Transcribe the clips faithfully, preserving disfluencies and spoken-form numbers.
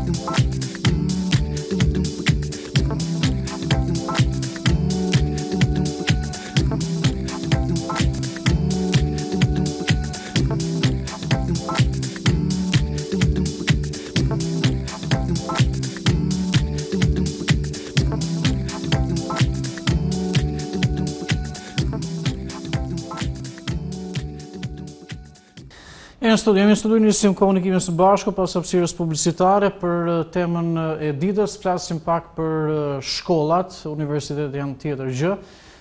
Në studio, jemi në studio njësim komunikimin së bashku pas hapësirës publicitare për temën e ditës, flasim pak për shkollat, universitetet janë tjetër gjë,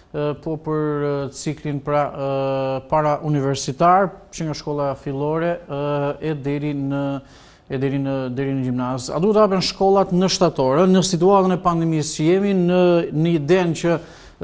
po për ciklin pra para universitar, që nga shkolla fillore e deri në e deri në deri në gjimnaz. A duhet hapen shkollat në shtatorë, në situatën e pandemisë që jemi, në në idenë që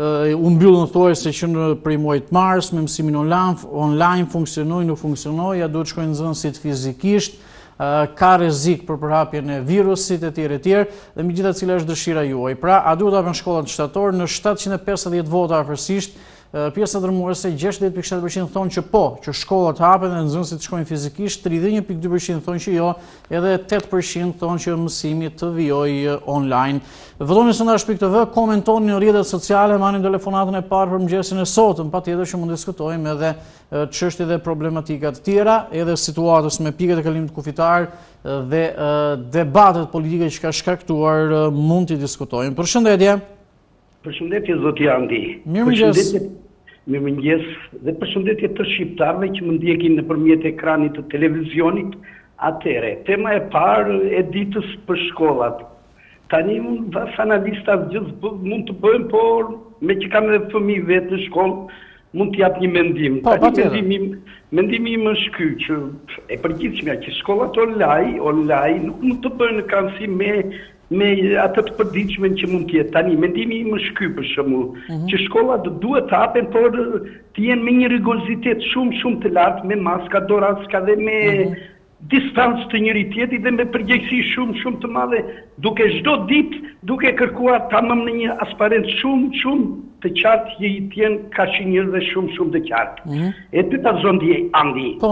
u mbyllën thuajse që në prej muajit mars me mësimin online, online funksionoi, nuk funksionoi, ja duhet shkojnë nxënësit fizikisht, ka rrezik për përhapjen e virusit e tjerë e tjerë, dhe megjithatë cila është dëshira juaj. Pra, a duhet hapen shkollat shtatorë në shtatëqind e pesëdhjetë vota afërsisht? Pjesa dërmuese gjashtëdhjetë pikë shtatë përqind thonë që po, që shkollat hapen dhe nxënësit shkojnë fizikisht, tridhjetë e një pikë dy përqind thonë që jo, edhe tetë përqind thonë që mësimi të vijojë online. Vëlloni sondazh pikë të vë, komentoni në rrjetet sociale, marrin telefonatën e parë për mëngjesin e sotëm, patjetër që mund të diskutojmë edhe çështje dhe problematika të tjera, edhe situatës me pikët e kalimit kufitar dhe debatet politike që ka shkaktuar mund t'i diskutojmë. Përshëndetje. Përshëndetje zoti Andi. Mirëmëngjes. Mirëmëngjes dhe përshëndetje të shqiptarëve që më ndjekin nëpërmjet ekranit të televizionit. Atëre, tema e parë e ditës për shkollat. Tani unë vas analista gjithë mund të bëjmë, por me që kam edhe fëmijë vetë në shkollë, mund të jap një mendim. Po, Tani mendimi, mendimi im është ky që e përgjithshmja që shkollat online, online nuk mund të bëjnë në krahasim me me atë të përditshme që mund të jetë. Tani mendimi im është ky për shembull, mm-hmm. që shkollat duhet të hapen, por të jenë me një rigorozitet shumë shumë të lartë, me maska, doraska dhe me mm-hmm. distancë të njëri tjetrit dhe me përgjegjësi shumë shumë të madhe, duke çdo ditë duke kërkuar tamam në një transparencë shumë shumë të qartë që i tjen kashinjër dhe shumë shumë të qartë. Mm-hmm. E dyta zondi Andi. Po.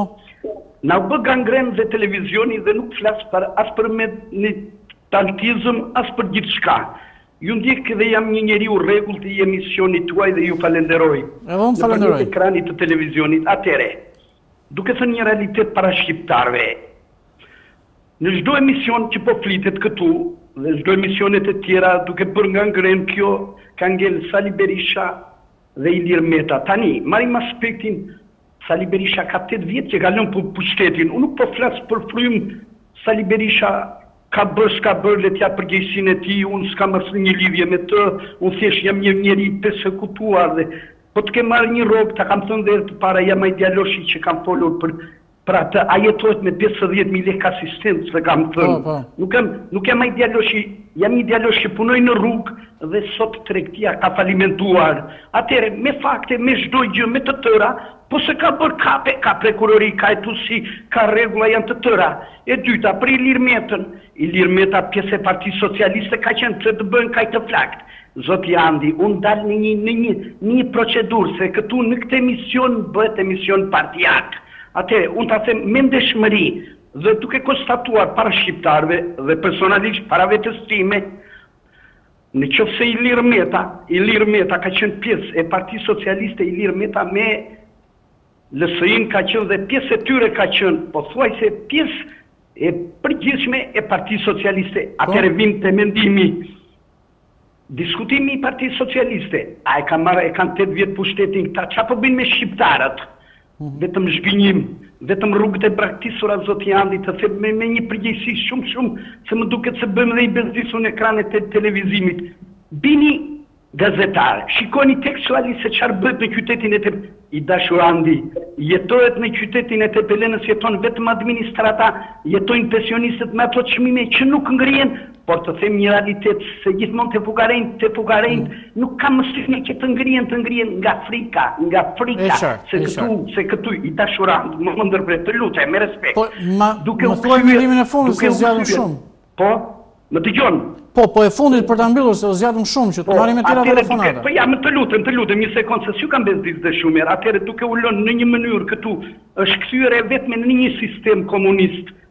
Na bë gangren dhe televizioni dhe nuk flas për as për me një taltizëm as për gjithë shka. Ju ndjek dhe jam një njeriu rregullt i emisionit tuaj dhe ju falenderoj. Edhe unë falenderoj. Në ekranit të televizionit. Atere, duke thënë një realitet para shqiptarve, në çdo emision që po flitet këtu, dhe çdo emisionet e tjera duke bërë nga ngren, kjo ka ngel Sali Berisha dhe Ilir Meta. Tani, marim aspektin, Sali Berisha ka tetë vjet që ka lënë për pushtetin. Unë nuk po flas për frym Sali Berisha ka bërë, s'ka bërë, le t'ja përgjegjësinë e tij, unë s'kam asnjë një lidhje me të, unë thjesht jam një njeri persekutuar dhe po të kem marrë një rrogë, ta kam thënë dhe të para, jam ai djaloshi që kam folur për për atë, a jetohet me pesëdhjetë mijë lekë asistencë, se kam thënë. Po, po. Nuk jam nuk jam ai djaloshi, jam një djalosh që punoj në rrugë dhe sot tregtia ka falimentuar. Atëherë, me fakte, me çdo gjë, me të tëra, po se ka bërë kape, ka prokurori, ka etusi, ka rregulla janë të tëra. E dyta, për Ilir Metën, Ilir Meta pjesë e Partisë Socialiste ka qenë të të bëjnë kaj të flakt. Zoti Andi, unë dalë në një, në një, një procedurë, se këtu në këtë emision bëhet emision partijak. Atëherë, unë ta them me ndeshmëri dhe duke konstatuar para shqiptarëve dhe personalisht para vetes time, në qoftë se Ilir Meta, Ilir Meta ka qenë pjesë e Partisë Socialiste, Ilir Meta me L S I-n ka qenë dhe pjesë e tyre ka qenë, po thuajse pjesë e përgjithshme e Partisë Socialiste. Atëherë vim te mendimi. Diskutimi i Partisë Socialiste, a e ka marrë, e kanë tetë vjet pushtetin këta, çfarë po bëjnë me shqiptarët? Vetëm zhgënjim, vetëm rrugët e braktisura zoti Andi, të them me, me një përgjegjësi shumë shumë, se më duket se bëjmë dhe i bezdisur në ekranet e televizimit. Bini gazetar, shikoni tekstualisht se çfarë bëhet në qytetin e Tep, i dashur Andi, jetohet në qytetin e Tepelenës, jeton vetëm administrata, jetojnë pensionistët me ato çmime që nuk ngrihen, por të them një realitet se gjithmonë te fugarejnë, te fugarejnë, mm. nuk ka mësime që të ngrihen, të ngrihen nga Afrika, nga Afrika, Esher, se këtu, esher. se këtu i dashur Andi, më më ndërpret, të lutem, me respekt. Po, ma, duke më thuaj mendimin e fundit se zgjatëm ushqyer. shumë. Po, më dëgjon. Po, po e fundit për ta mbyllur se u zgjatëm shumë që të marrim me tëra telefonata. Po ja, më të lutem, të lutem një sekondë se s'ju kam bezdis dhe shumë herë. Atëherë duke u lënë në një mënyrë këtu, është kthyer vetëm në një sistem komunist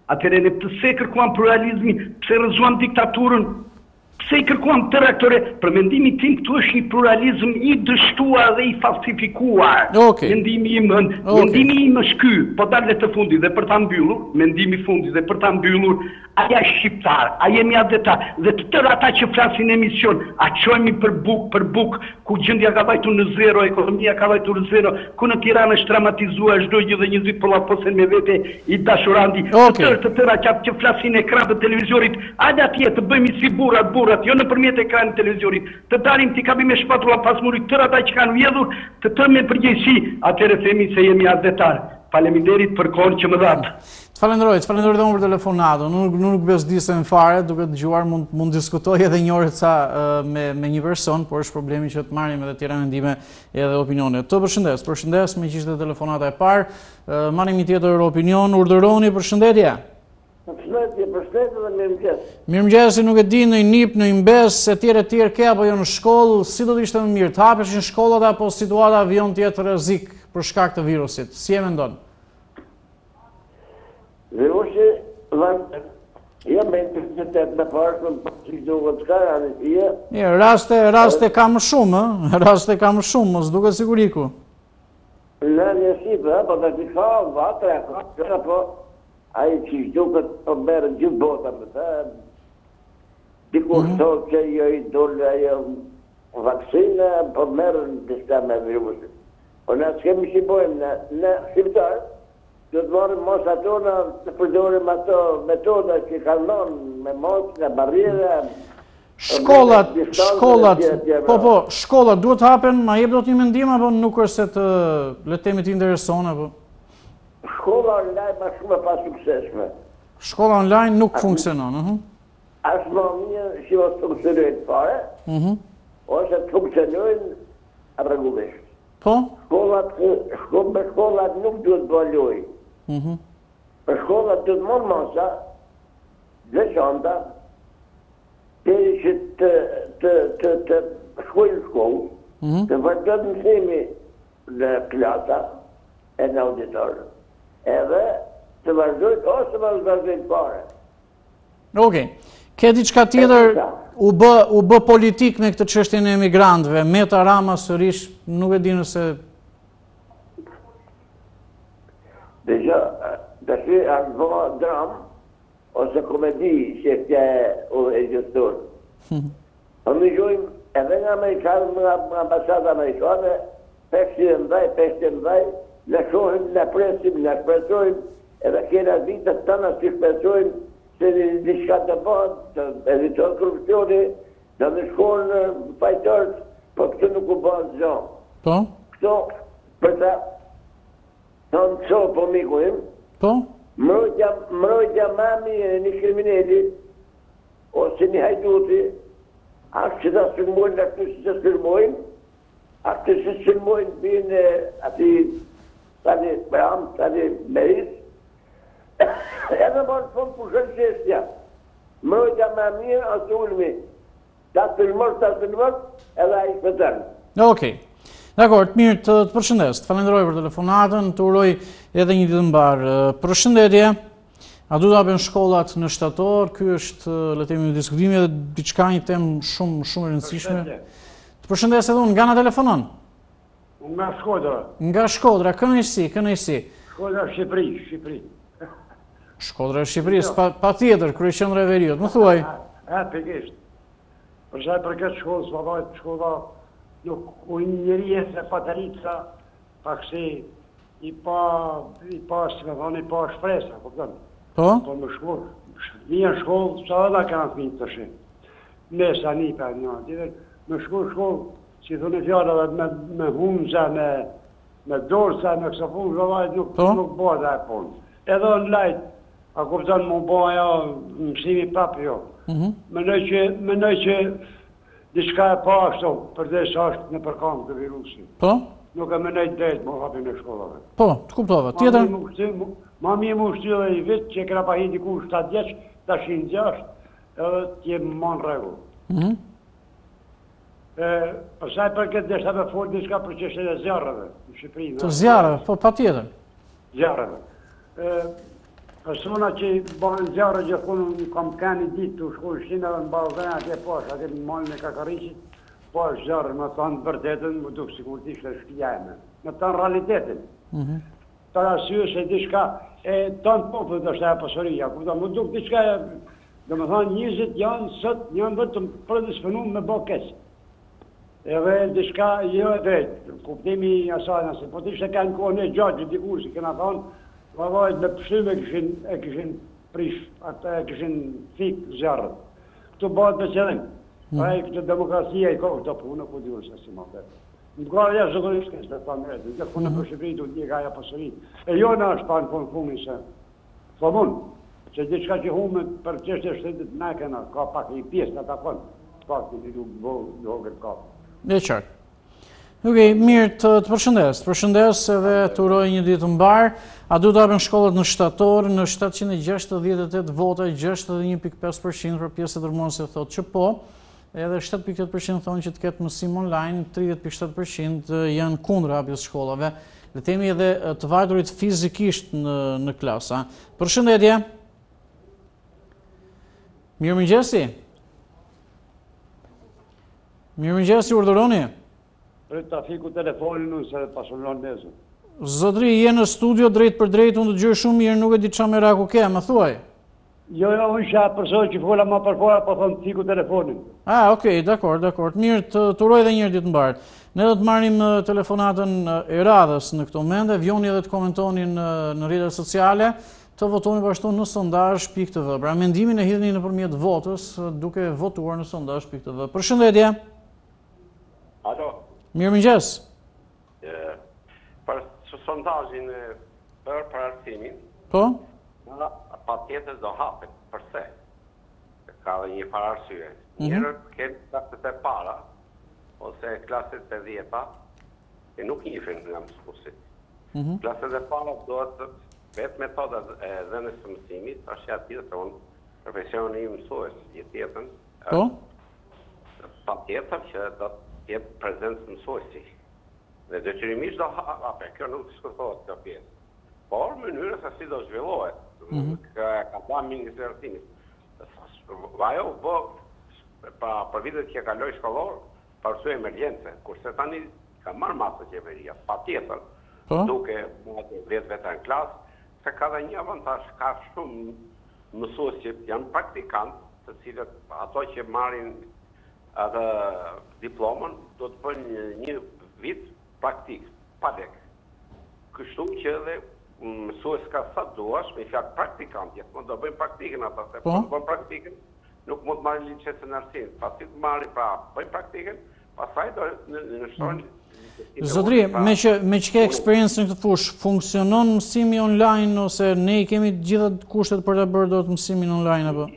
Atëre ne pse kërkuam pluralizmin, pse rrëzuam diktaturën, pse i kërkuam të rektore, për mendimin tim këtu është një pluralizm i dështuar dhe i falsifikuar. Okay. Mendimi im okay. Mendimi im është ky, po dalë të fundit dhe për ta mbyllur, mendimi i fundit dhe për ta mbyllur, aja shqiptar, a jemi adetar, dhe të tërë ata që flasin emision, a qojmi për buk, për buk, ku gjendja ka vajtur në zero, ekonomia ka vajtur në zero, ku në Tiranë është dramatizuar çdo gjë dhe njerëzit po llaposen me vete i dashurandi. Okay. Të tërë të tëra që, që flasin ekran të televizorit, hajde atje të bëjmë si burrat, burrat, jo nëpërmjet ekranit të televizorit, të dalim t'i kapim me shpatulla pas murit, tërë ata që kanë vjedhur, të tërë me përgjegjësi, atëherë themi se jemi adetar. Faleminderit për kohën që më dhat. Të falenderoj, të falenderoj dhe unë për telefonatën. Nuk nuk bezdisem fare, duke dëgjuar mund mund diskutoj edhe një orë ca uh, me me një person, por është problemi që të marrim edhe tjera mendime edhe opinione. Të përshëndes, përshëndes me që ishte telefonata e parë. Uh, marrim një tjetër opinion, urdhëroni, përshëndetje. Përshëndetje, përshëndetje dhe mirëmëngjes. Mirëmëngjesi, nuk e di në një nip, në një mbes, etj etj, ke apo jo në shkollë, si do të ishte më mirë, të hapeshin shkollat apo situata avion të jetë rrezik për shkak të virusit. Si e mendon? Virusi, jam me intensitet me parë, që duhet të ka, janë Ja, raste, raste ka më shumë, ë? Raste ka më shumë, mos duket siguriku. Në një Shtypi, po të që ka, vatra, ka, po, a i që duket po merë gjithë bota me të, dikur sot që jo i dole ajo vaksina, po merë në dista me virusit. Po në s'kemi që bojmë në shqiptarë, do të marrim mos ato në të përdorim ato metoda që kanë ndonë me mos, në barriere. Shkollat, shkollat, po po, shkollat duhet hapen, ma jep do të një mendim apo nuk është se të le të themi të intereson apo? Shkolla online ma shumë e pa suksesme. Shkolla online nuk funksionon, ëh. As më mirë që mos funksionojnë fare, Mhm. ose të funksionojnë rregullisht. Po? Shkollat, me shkollat nuk duhet bëlloj. Mhm. Për shkollat duhet mërë masa, veçanta, deri që të të të të shkojnë shkollë, të vërtet mësimi në klasa e në auditorë, edhe të vazhdojnë ose më vazhdojnë fare. Okej. Ke diçka tjetër u bë u bë politik me këtë çështjen e emigrantëve, Meta Rama sërish, nuk e di nëse Deja, të shi anë bëma dram, ose komedi që këtja e gjëstor. Po më gjojmë edhe nga Amerikanë, nga ambasatë Amerikane, peshti e mdaj, peshti e mdaj, në shohim, në presim, në shpresojmë, edhe kena vitët të në që shpresojmë, se një shka të bënë, të eviton korupcioni, në në shkonë në fajtërës, po këtë nuk u bënë zhonë. Po? Këto, për ta, të në co po miku im, Po? mrojtja mami e një krimineli, ose një hajduti, ashtë që ta sërmojnë, ashtë që ta sërmojnë, ashtë që sërmojnë bine ati, tani Bram, tani Meris, edhe mërë fund për shërqesja, mrojtja me mirë, asë ulmi, ta sërmër, ta sërmër, edhe a i shpëtërnë. Okej. Dakor, të mirë, të, të përshëndes, të falenderoj për telefonatën, të uroj edhe një ditë mbarë. Përshëndetje, a du të hapen shkollat në shtator, ky është, le të themi, në diskutimi dhe diçka një temë shumë shumë e rëndësishme. Të përshëndes edhe unë, nga na telefonon? Nga Shkodra. Nga Shkodra, kënaqësi, kënaqësi. Shkodra Shqipëri, Shqipëri. Shkodra Shqipërisë, pa, pa tjetër, kryeqendra e Veriut, më thuaj. E, pikisht. Për shaj për këtë shkollë, s'ma dojtë shkolla, nuk u njëri e se patarica, pa kësi, i pa, i pa, si me thonë, i pa shpresa, po këtëm. Po? Po më shkollë, një shkollë, sa edhe ka në fminë të shi. Me sa një për një, tjetër, më shkollë shkollë, si thonë i fjallëve, me, me humëza, me, me dorësa, me kësa punë, zëvajt, nuk, Po? nuk bëha dhe e punë. Edhe në lajtë, a kuptan më bëha jo, mësimi prapë jo. Mënoj që, mënoj që, diçka e pa ashtu, përdes ashtë në përkam të virusi. Po? Nuk e mënej drejt më hapin në shkollave. Po, të kuptova. Tjetër? Ma mi më ushtu dhe i vit që kra pa hindi ku shtatë djeq, ta shinë gjasht, edhe t'jem ma në regull. Përsaj për këtë deshta me folë diçka për qështë e zjarëve në Shqipëri. Të zjarëve, po pa tjetër. Zjarëve. Persona që banë zjarë gjithmonë kam kanë ditë të shkoj shtinë edhe në balkon atje poshtë, atje në malin e Kakarishit, poshtë zjarë, më thonë vërtetën, më duk sikur të ishte shtëpia ime. Më thonë realitetin. Mhm. Për arsye se diçka e tonë popullit është ajo pasoria, kupton, më duk diçka, domethënë njerëzit janë sot janë vetëm predisponuar me bë keq. Edhe diçka jo e drejtë, kuptimi i asaj, nëse po të ishte kanë kohën e gjatë dikur si kena thonë, vallajt me pështyme kishin e kishin prish, ata e kishin fik zjarrët. Këtu bëhet me qëllim. Pa e këtë demokracia i ka këto punë, ku diun se si më vetë. Në gërë jashtë zëgërisht kësë të thamë edhe, dhe punë për Shqipëri du t'jek aja pasëri. E jo në është pa në punë fumi se, thomun, që diçka që hume për qështë e shtetit në kena, ka pak i pjesë në ta konë, pak të një du hogër ka. Dhe qartë. Okej, mirë, të, të përshëndes. Të përshëndes edhe të uroj një ditë mbar. A du të hapen shkollat në shtator, në shtatëqind e gjashtëdhjetë e tetë vota, gjashtëdhjetë e një pikë pesë përqind për pjesë e dërmuese thotë që po, edhe shtatë pikë tetë përqind thonë që të ketë mësim online, tridhjetë pikë shtatë përqind janë kundër hapjes shkollave. Le të themi edhe të vajturit fizikisht në, në klasa. Përshëndetje. Mirëmëngjesi. Mirëmëngjesi, urdhëroni. Për të fiku telefonin unë se pasonon nezën. Zotri, je në studio drejt për drejt, unë të gjërë shumë mirë, nuk e di qa me raku ke, më thuaj. Jo, jo, unë isha përsoj që fola ma përpora, po thonë të fiku telefonin. Ah, okej, dakor, dakor. Mirë, të uroj dhe njërë ditë mbarë. Ne do të marrim telefonatën e radhës në këto momente, vjoni edhe të komentoni në, në rrjetet sociale, të votoni bashkëtu në sondazh pikë të vë. Pra mendimin e hidhni nëpërmjet votës, duke votuar në sondazh pikë të vë. Përshëndetje. Alo. Mirëmëngjes. Për sondazhin për pararsimin, po? Patjetër do hapen, përse? Ka dhe një pararsye. Njërët këtë klaset e para, ose klaset e dhjeta, e nuk njifin nga mësuesit. Klaset e para do të vetë metodat e dhënës së mësimit, është ja tjetër të unë profesioni i mësues, jetjetën. Po? Patjetër që do të jetë prezencë mësuesi. Dhe detyrimisht do hape, kjo nuk diskutohet kjo pjesë. Por mënyrës se si do zhvillohet, ka ba Ministri i Arsimit. Ajo bë për vitet që kaloi shkollor, për arsye emergjence, kurse tani ka marrë masë qeveria, patjetër, duke vetë vetë në klasë, se ka dhe një avantazh, ka shumë mësues që janë praktikantë, të cilët ato që marrin atë diplomën do të bëjnë një vit praktik, pa lek. Kështu që edhe mësues ka sa duash, me fjalë praktikant, jetëmon do bëjnë praktikën ata, se po të bëjnë praktikën, nuk mund të marrin licencën në arsim. Pasi të marrin, pra, bëjnë praktikën, pastaj do në shtojnë. Zotri, me që me që ke eksperiencë në këtë fushë, funksionon mësimi online ose ne i kemi gjitha kushtet për të bërë dot mësimin online apo?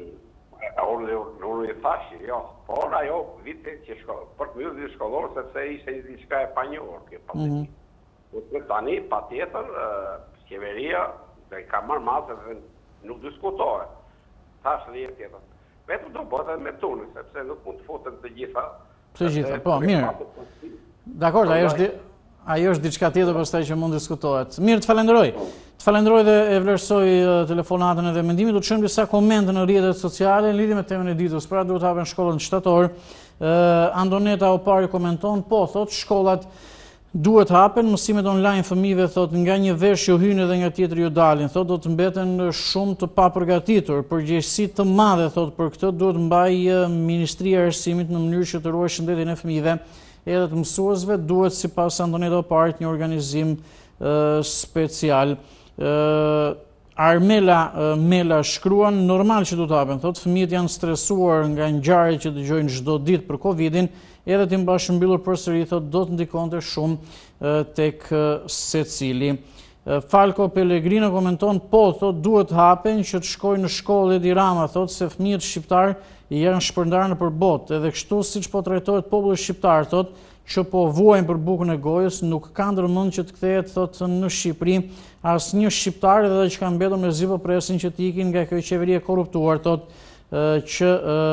Unë i thash, jo, por ajo vite që shkollor, për të mbyllur shkollor sepse ishte një diçka e panjohur kjo pasi. Po tani patjetër qeveria dhe ka marrë masë dhe nuk diskutohet. Thash dhe jetë tjetër. Vetëm do bëhet me turnë, sepse nuk mund të futen të gjitha. Të gjitha, po, mirë. Dakor, ajo është ajo është diçka tjetër pastaj që mund diskutohet. Mirë, të falenderoj. Të falenderoj dhe e vlerësoj telefonatën edhe mendimin. Do të shohim disa komente në rrjetet sociale në lidhje me temën e ditës. Pra duhet të hapen shkollat në shtator. Andoneta Opari komenton, po, thotë shkollat duhet hapen, mësimet online fëmijëve thotë nga një vesh jo hyjnë edhe nga tjetri jo dalin, thotë do të mbeten shumë të papërgatitur, përgjegjësi të madhe thotë për këtë duhet mbaj Ministria e Arsimit në mënyrë që të ruajë shëndetin e fëmijëve edhe të mësuesve, duhet sipas Andoneta Oparit një organizim uh, special. Uh, Armela uh, Mela shkruan, normal që duhet hapen, thotë fëmijët janë stresuar nga ngjarjet që dëgjojnë çdo ditë për Covidin, edhe të mbashë mbyllur përsëri, thotë do të ndikonte shumë tek secili. Falko Pellegrino komenton, po, thotë duhet hapen që të shkojnë në shkollë e Rama, thotë se fëmijët shqiptar janë shpërndarë në përbot, edhe kështu siç po trajtohet populli shqiptar, thotë që po vuajnë për bukën e gojës, nuk ka ndërmend që të kthehet thotë në Shqipëri asnjë shqiptar edhe që kanë mbetur me zi po presin që të ikin nga kjo qeveri e korruptuar, thotë që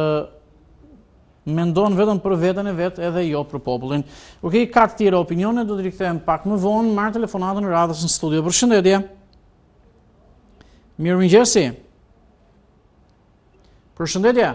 mendon vetëm për veten e vet edhe jo për popullin. Okej, ka të tjera opinione, do të rikthehem pak më vonë, marr telefonatën e radhës në studio. Përshëndetje. Mirëmëngjesi. Përshëndetje.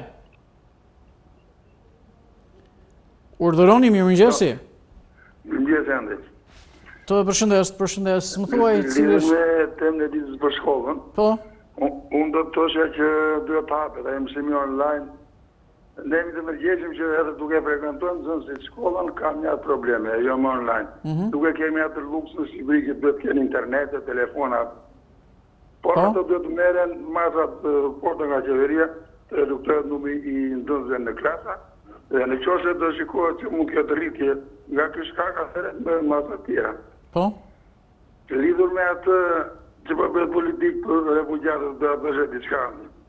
Urdhëroni, mirëmëngjesi. Mirëmëngjes Andi. Të përshëndes, përshëndes. Më thuaj cili është me temën e ditës për shkollën. Po. Unë do të thosha që duhet të hapet ai mësimi online. Ne jemi të përgjegjshëm që edhe duke frekuentuar nxënësit shkollën ka një probleme, jo më online. Duke kemi atë luks në Shqipëri që duhet të kenë internet e telefona. Por ato duhet të merren masat porta nga qeveria, të reduktohet numri i nxënësve në klasa. Dhe në qoftë do shikohet që mund të ketë rritje nga ky shkak atëherë me masa të tjera. Po. Lidhur me atë që po bëhet politikë për refugjatët do të bëhet diçka.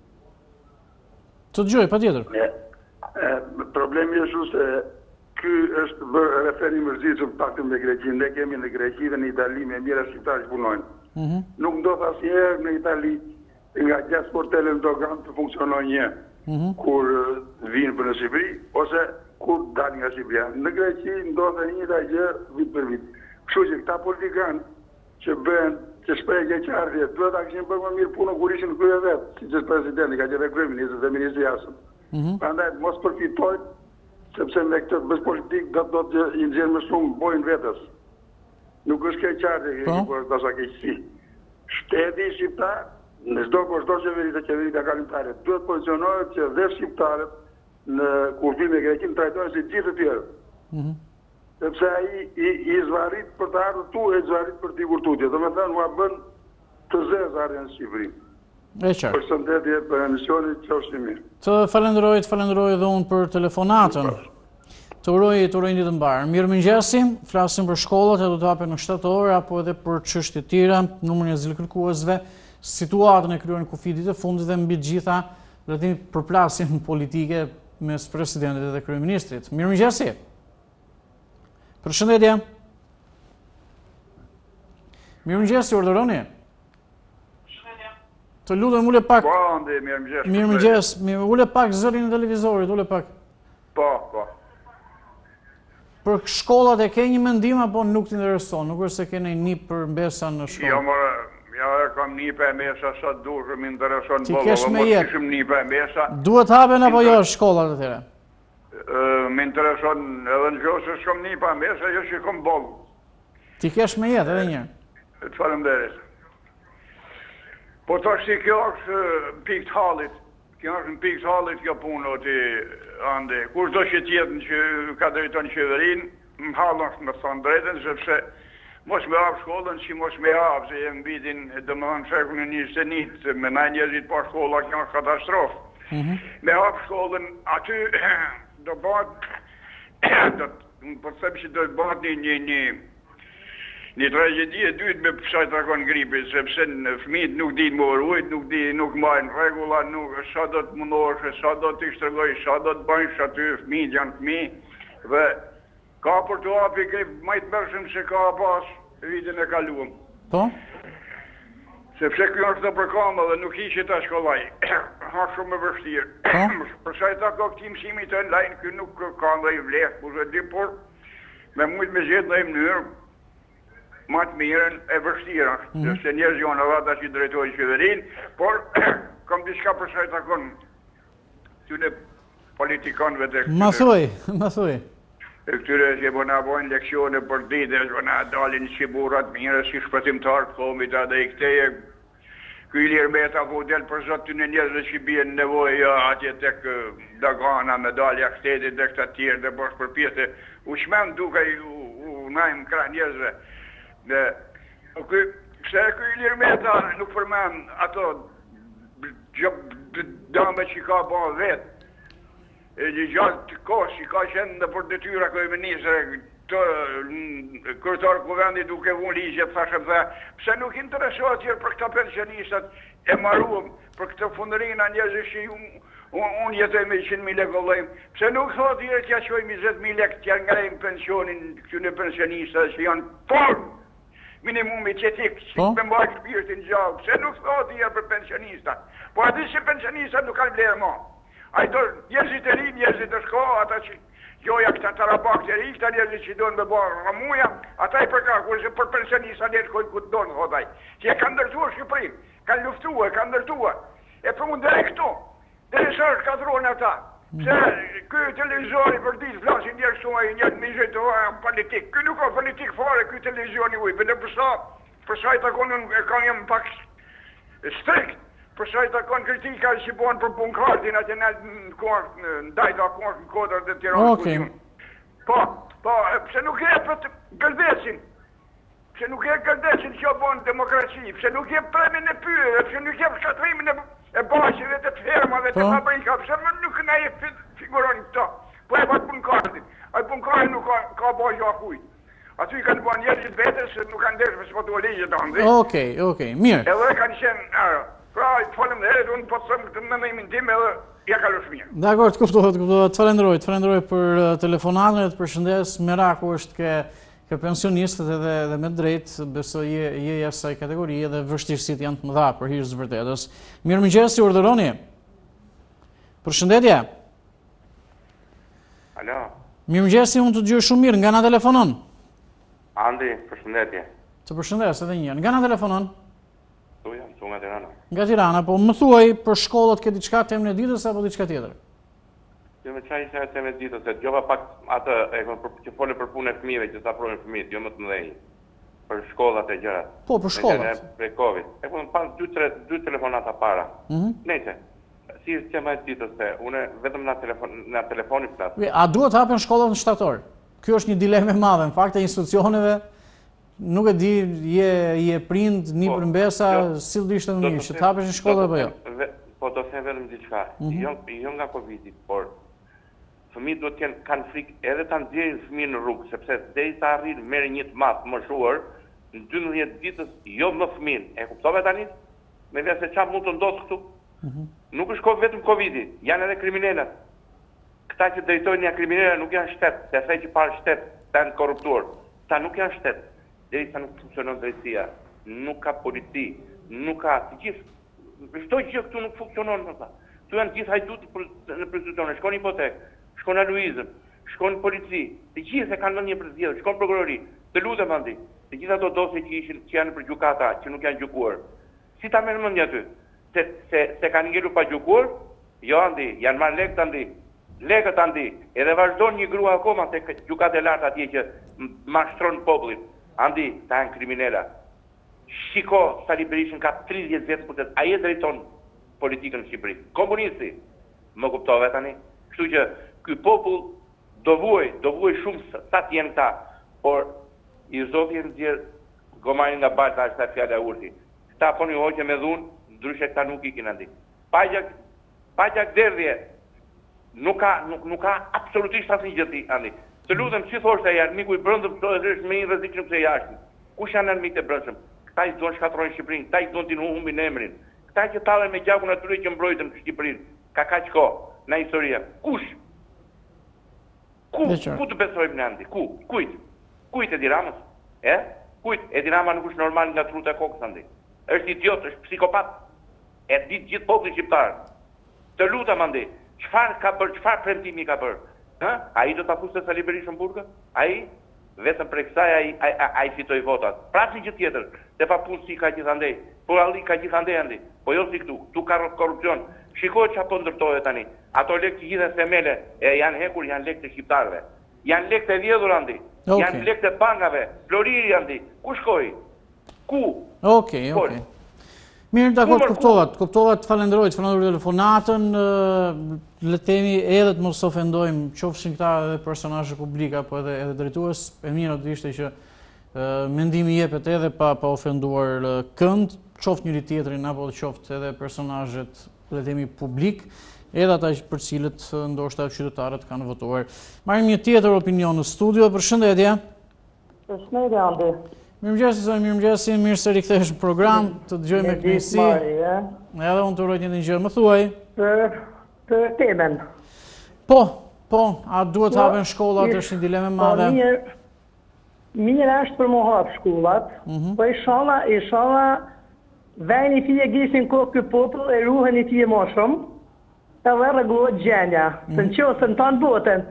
Të dëgjoj, patjetër. Problemi është se ky është bërë referim mërzitshëm paktën me Greqinë. Ne kemi në Greqi dhe në Itali me mira shqiptarë që punojnë. Nuk ndodh asnjëherë në Itali nga gjastë sportele në dogan të funksionojnë një. Kur vinë për në Shqipëri, ose kur dalin nga Shqipëria. Në Greqi ndodhe një da gjë vit për vit. Kështu që këta politikanë që bëhen, që shprej keqardhje, duhet ta kishin bërë më mirë punën kur ishin krye vetë, siç është presidenti, ka qenë kryeministri dhe ministri i jashtëm. Prandaj mos përfitojnë, sepse me këtë bës politik do do të i nxjerrë më shumë bojën vetës. Nuk është keqardhje, por dasa keqësi. Shteti shqiptar në çdo kur çdo qeveri të qeveritë kalimtare duhet pozicionohet që dhe shqiptarët në kur vinë me Greqinë trajtohen si gjithë të tjerë. Sepse ai i, i zvarrit për të ardhur tu, e zvarrit për t'i kurtutje. Domethënë mua bën të zezë ardhen në Shqipëri. E qartë. Përshëndetje për emisionin, qofshi mirë. Të falenderoj, të falenderoj edhe unë për telefonatën. Të uroj, të uroj një të mbarë. Mirëmëngjesi, flasim për shkollat, e do të hapen në shtator, apo edhe për çështje tjera, numrin e zilkërkuesve, situatën e krijuar në kufidit e fundit dhe mbi gjitha do të përplasjen politike mes presidentit dhe kryeministrit. Mirëmëngjesi. Përshëndetje. Mirëmëngjesi, urdhëroni. Të lutem ule pak. Po, Andi, mirëmëngjes. Mirëmëngjes, mirë, ule pak zërin e televizorit, ule pak. Po, po. Për shkollat e ke një mendim apo nuk t'intereson? Nuk është se ke një nip për mbesa në shkollë? Jo, more, ja e kam nipe e mesa sa dushë, më intereson Ti bollo, kesh me mos jetë. kishim nipe e mesa. Duhet hapen apo jo shkollat atyre? Më intereson edhe në gjohë se shkom nipe e mesa, jo që i kom bollo. Ti kesh me jetë edhe një. Të falemderit. Po të është kjo është pikë të halit. Kjo është në pikë të halit kjo punë o ti, Andi. Kur do që tjetën që ka drejton qeverin, më halën është me thonë drejten, sepse mos me hapë shkollën që mos me hapë, se jem vitin, dhe më dhënë shekulli njëzet e njët, me naj njerëzit pa shkolla, kjo është katastrofë. Me hapë shkollën, aty do bëtë, po të them që do të bëtë një një Një tragedi e dytë me pësaj të rakon gripi, sepse në fëmijët nuk dinë më rujt, nuk dinë, nuk majnë regula, nuk, sa do të mundosh, sa do të ishtërgoj, sa do të bëjsh aty, fëmijët janë fëmijë, dhe ka për të hapi grip majtë mërshëm se ka pas vitin e kaluam. Po? Sepse kjo është të përkama dhe nuk hiqe ta shkollaj, ha shumë e vështirë. Po? Përsaj ta ka këti mësimi të online, kjo nuk ka ndaj vlehë, por se di, por me mujtë me gjithë ndaj mënyrë, ma të mirën e vështira, se njerëz janë ata që drejtojnë qeverinë, por kam diçka për sa i takon këtyre politikanëve të këtyre. Ma thuaj, ma thuaj. E këtyre që po na bojnë leksione për ditë, që na dalin shiburrat mirë, si shpëtimtar të komit, edhe i këteje, ky Ilir Meta ku del për zot të njerëzve që bien nevojë atje tek dogana me dalja shtetit dhe këta tjerë dhe bosh përpjese, u shmend duke u najm krah njerëzve. Dhe, pse ky Ilir Meta nuk përmen ato dame që ka ba vetë, e një gjatë të kohë që ka qenë në për detyra kryeministre, të kryetar kuvendit duke vunë ligjet, thashem dhe, pse nuk interesohet tjerë për këta pensionistat e maruam, për këtë fundërina njerëzë që unë jetoj me njëqind mijë lekë vëllëjmë, pse nuk thot tjerë t'ja qoj njëzet mijë lekë t'ja ngrejmë pensionin këtyne pensionistat që janë formë, minimumi qetik, që me mbajt shpirtin gjallë, pse nuk thot tjerë për pensionistat, po ati që pensionistat nuk kanë vlerë ma. Ajto njerëzit e rinë, njerëzit e shko, ata që gjoja këta tarabak të ri, këta njerëzit që donë me bërë ramuja, ata i përka, kurse për pensionista njerë kojnë ku të donë, hodaj, që e ka ndërtuar Shqipërinë, kanë luftuar, kanë ndërtuar. E për mund deri këtu, deri sa shkatrojnë ata. Pse ky televizori për ditë flasin një kështu ai një mizëtor politik. Ky nuk ka politik fare ky televizioni uj, vetëm për sa për sa i takon e kanë jam pak strikt. Për sa i takon kritika që bën për bunkardin atë në kohë ndaj takon në kodrat e Tiranës. Okej. Po, po, pse nuk e për gëldesin? Pse nuk e gëldesin që bën demokraci? Pse nuk e premin e pyre? Pse nuk e shkatrimin e e bashkëve të fermave të fabrika? Pse më nuk na e figuron këto? Po e pat bunkardin. Ai bunkardin nuk ka ka bashkë akuj. Aty i kanë bën njerëzit vetës, nuk kanë ndërë për s'po ligje të andë. Okej, okej, mirë. Edhe kanë qenë, pra, falem dhe herët, unë po të thëmë të më me mendim edhe ja kalosh mirë. Dakor, të kuptohet, të kuptohet. Të falenderoj, të falenderoj për telefonatën e të përshëndes. Meraku është ke, ke pensionistët edhe, edhe me drejt, besoj je, je asaj kategorie dhe vështirësit janë të mëdha për hirë së vërtetës. Mirë mëngjes, si urdhëroni. Përshëndetje. Alo. Mirë mëngjes, unë të gjë shumë mirë, nga na telefonon. Andi, përshëndetje. Të përshëndes edhe një. Nga na telefonon? Tu jam, tu nga Tirana. Nga Tirana, po më thuaj për shkollët ke diçka temën e ditës apo diçka tjetër? Jo me çaj ishte temën e ditës, se djova pak atë e që folën për punën e fëmijëve që sa provën fëmijët, jo më të mëdhenj. Për shkollat e gjërat. Po, për shkollat. Për Covid. E po pas dy tre dy telefonata para. Mhm. Nëse si tema e ditës se unë vetëm na telefon na telefoni flas. A duhet hapen shkollat në shtator? Kjo është një dilemë e madhe, në fakt e institucioneve. Nuk e di, je, je prind, një po, përmbesa, jo, si do ishte më mirë, që të hapesh në shkollë apo jo? Po do të them vetëm diçka, mm -hmm. jo, jo nga Covid-i, por fëmijët duhet të kenë kanë frikë edhe ta nxjerrin fëmijën në rrugë, sepse derisa arrin merr një të madh moshuar, në dymbëdhjetë ditës jo më fëmijën. E kuptove tani? Me vjen se çfarë mund të ndodhë këtu? Mm -hmm. Nuk është kohë vetëm Covid-i, janë edhe kriminalet. Këta që drejtojnë janë kriminale nuk janë shtet, se thej që parë shtet, janë korruptuar. Ta nuk janë shtet. Derisa nuk funksionon drejtësia, nuk ka polici, nuk ka të gjithë, çdo gjë këtu nuk funksionon më tha. Tu janë gjithë hajdutë në prostitucione, shkon hipotek, shkon aluizëm, shkon polici, të gjithë e kanë vënë një përzgjedhje, shkon prokurori, të lutem Andi, të gjitha ato dosje që ishin që janë për gjykata, që nuk janë gjykuar. Si ta merr mendja ty? Se se se kanë ngelur pa gjykuar? Jo Andi, janë marrë lekët Andi. Lekët Andi, edhe vazhdon një grua akoma tek gjykatë e lartë atje që mashtron popullin. Andi, ta janë kriminela. Shiko, Sali Berishën ka tridhjetë vjet putet, a je drejton politikën në Shqipëri. Komunisti, më kuptove tani. Kështu që ky popull do vuaj, do vuaj shumë sa të jenë ta, por i zoti e nxjerr gomarin nga balta është ta fjala e urti. Këta po një hoqe me dhunë, ndryshe këta nuk ikin Andi. Pajak, pajak derdhje, nuk ka, nuk, nuk ka absolutisht asnjë gjë Andi. Të lutem, si thoshte ai armiku i brendëm, këto është më i rrezikshëm se jashtë. Kush janë armikët e brendshëm? Këta i duan shkatrojnë Shqipërinë, këta i duan t'i humbin emrin. Këta që tallen me gjakun atyre që mbrojtën Shqipërinë. Ka kaq kohë në histori. Kush? Ku? Ku të besojmë ne Andi? Ku? Kujt? Kujt Edi Ramës? E? Kujt? Edi Rama nuk është normal nga truta e kokës Andi. Është idiot, është psikopat. E di gjithë populli shqiptar. Të lutem Andi, çfarë ka bërë, çfarë premtimi ka bërë? Ha? Ai do ta fuste Sali Berishën burgë? Ai vetëm për kësaj ai ai ai fitoi votat. Prapë një gjë tjetër, se pa punësi ka gjithandej. Po alli ka gjithandej Andi. Po jo si këtu, këtu ka korrupsion. Shikoj çfarë po ndërtohet tani. Ato lekë që gjithë themele e janë hekur, janë lekë të shqiptarëve. Janë lekë të vjedhur Andi. Okay. Janë lekë të bankave. Floriri Andi. Ku shkoi? Ku? Okej, okej. Mirë, dakor, kuptohet, kuptohet, falenderoj, të falenderoj telefonatën, le të themi edhe të mos ofendojmë qofshin këta edhe personazhe publik apo edhe edhe drejtues, e mirë do ishte që mendimi jepet edhe pa pa ofenduar kënd, qoftë njëri tjetrin apo qoftë edhe personazhet, le të themi publik, edhe ata për cilët ndoshta qytetarët kanë votuar. Marrim një tjetër opinion në studio, përshëndetje. Përshëndetje Andi. Mirëmëngjes, mirëmëngjes, mirë se rikthesh në program, të dëgjoj me kënaqësi. Edhe unë të uroj një gjë, më thuaj. Për për temën. Po, po, a duhet hapen shkollat, është një dilemë e madhe. Po mirë. Mirë është për mu hap shkollat, po inshallah, inshallah vjen i fije gjisin kohë ky popull e ruhen i fije më shumë. Edhe rregullohet gjendja. Se nëse në tonë botën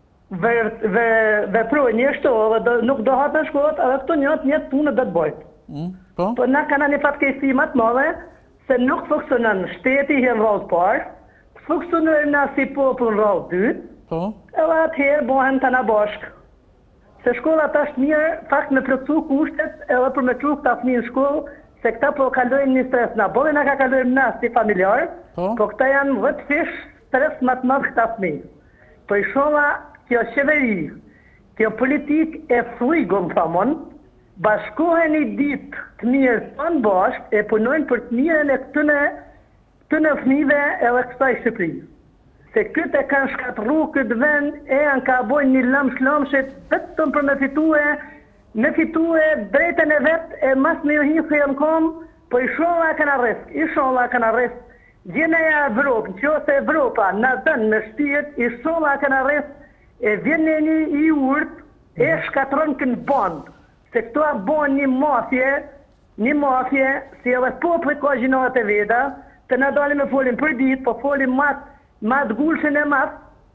veproj një shto, nuk do hapen shkollat, edhe këto njët njët punë do të bojtë. Po na kanë një fatkeqësi më të madhe, se nuk funksionon shteti në rrallë parë, funksionon na si popull në rrallë dytë, Po. edhe atëherë bëhen të na bashkë. Se shkolla tash mirë, fakt me plotsu kushtet edhe për me çu këta fëmijë në shkollë, se këta po kalojnë një stres na bolle na ka kalojnë na si familjar, Po. po këta janë vetë fish stres më të madh këta fëmijë. Po i sholla kjo qeveri, kjo politik e frujgon thamon, bashkohen i ditë të mirë tonë bashkë e punojnë për të mirën e këtëne këtëne fëmijëve edhe kësaj Shqipërisë. Se këtë e kanë shkatru këtë vend e janë ka bojnë një lëmsh lëmshet vetëm për me fitue, me fitue drejten e vetë e mas me johi se janë kom, po i sholla kanë arrest, i sholla kanë arrest, gjene e Evropë, në që ose Evropa në dënë me shtijet, i sholla kanë arrest, e vjen një një i urt, e shkatron kënë bond, se këto a bon një mafje, një mafje, si edhe popë ka gjinohet e veda, të na dalim me folim për ditë, po folim matë, ma të gullëshin e matë,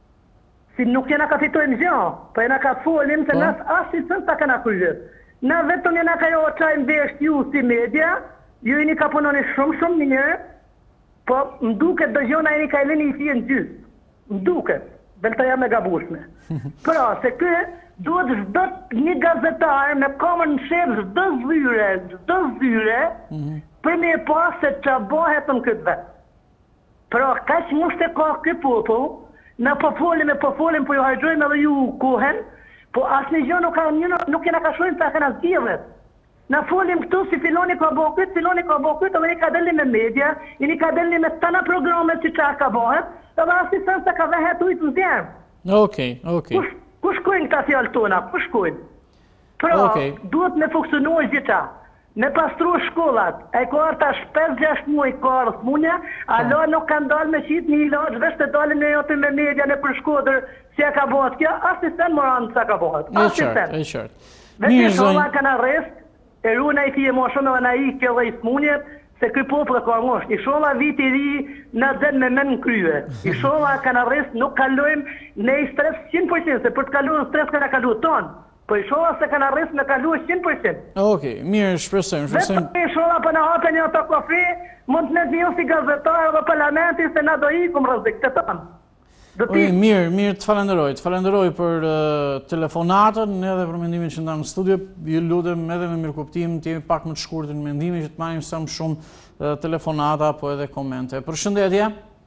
si nuk jena ka fitojnë gjë, po jena ka folim se nësë ashtë i sënë ta kena kryet. Na vetëm jena ka jo qajnë vesht ju si media, ju i një ka punoni shumë shumë njërë, po më duket dëgjona i një ka e lini i fje në gjysë. Më duket, dhe të jam e gabushme. Pra, se kë duhet zdo një gazetar me komën në shep zdo zyre, zdo zyre, për me e pas se që bëhet në këtë vetë. Pra, ka që mushte ka këtë popull, na po folim e po folim, po ju hargjojmë edhe ju kohen, po asë një gjë nuk, nuk jena ka shojnë të akena zgjedhjet. Na folim këtu si filoni ka bo këtë, filoni ka bo këtë, edhe një ka delni me media, i një ka delni me tana programet që qa ka bohet, edhe asë një sënë se ka vehet ujtë në djerë. Okej, okej. Kush, kush kojnë këta fjallë tona, kush kojnë? Pra, okay. Duhet me funksionoj gjitha. Me pastru shkollat, e ko arta pesë gjashtë muaj ka arës munja, alo nuk kanë dalë me qitë një ilaqë, vesh të dalë në jotë me media në për Shkodër, si e ka bëhet kjo, asë i sen moranë sa ka bëhet. E qartë, e qartë. Vesh i sholla kanë arrest, e runa i fije mo shumë edhe na i kjo dhe i smunjet, se këj popë ka ngosht. I sholla viti ri në den me men në krye. I sholla kanë arrest, nuk kalojmë në i stres qind për qind, se për të kaluar stres kanë kaluar tonë. Po i sholla se kanë arrest me kaluar qind për qind. Okej, mirë, shpresojmë, shpresojmë. Vetëm i sholla për në hape një ato kofri, mund të net një si gazetar dhe parlamenti se na do ikum rëzik të tonë. Oj, mirë, mirë, të falenderoj, të falenderoj për uh, telefonatën, edhe për mendimin që ndamë në studio, ju lutem edhe me mirëkuptim, të jemi pak më të shkurtër në mendimin që të marrim sa më shumë uh, telefonata apo edhe komente. Përshëndetje.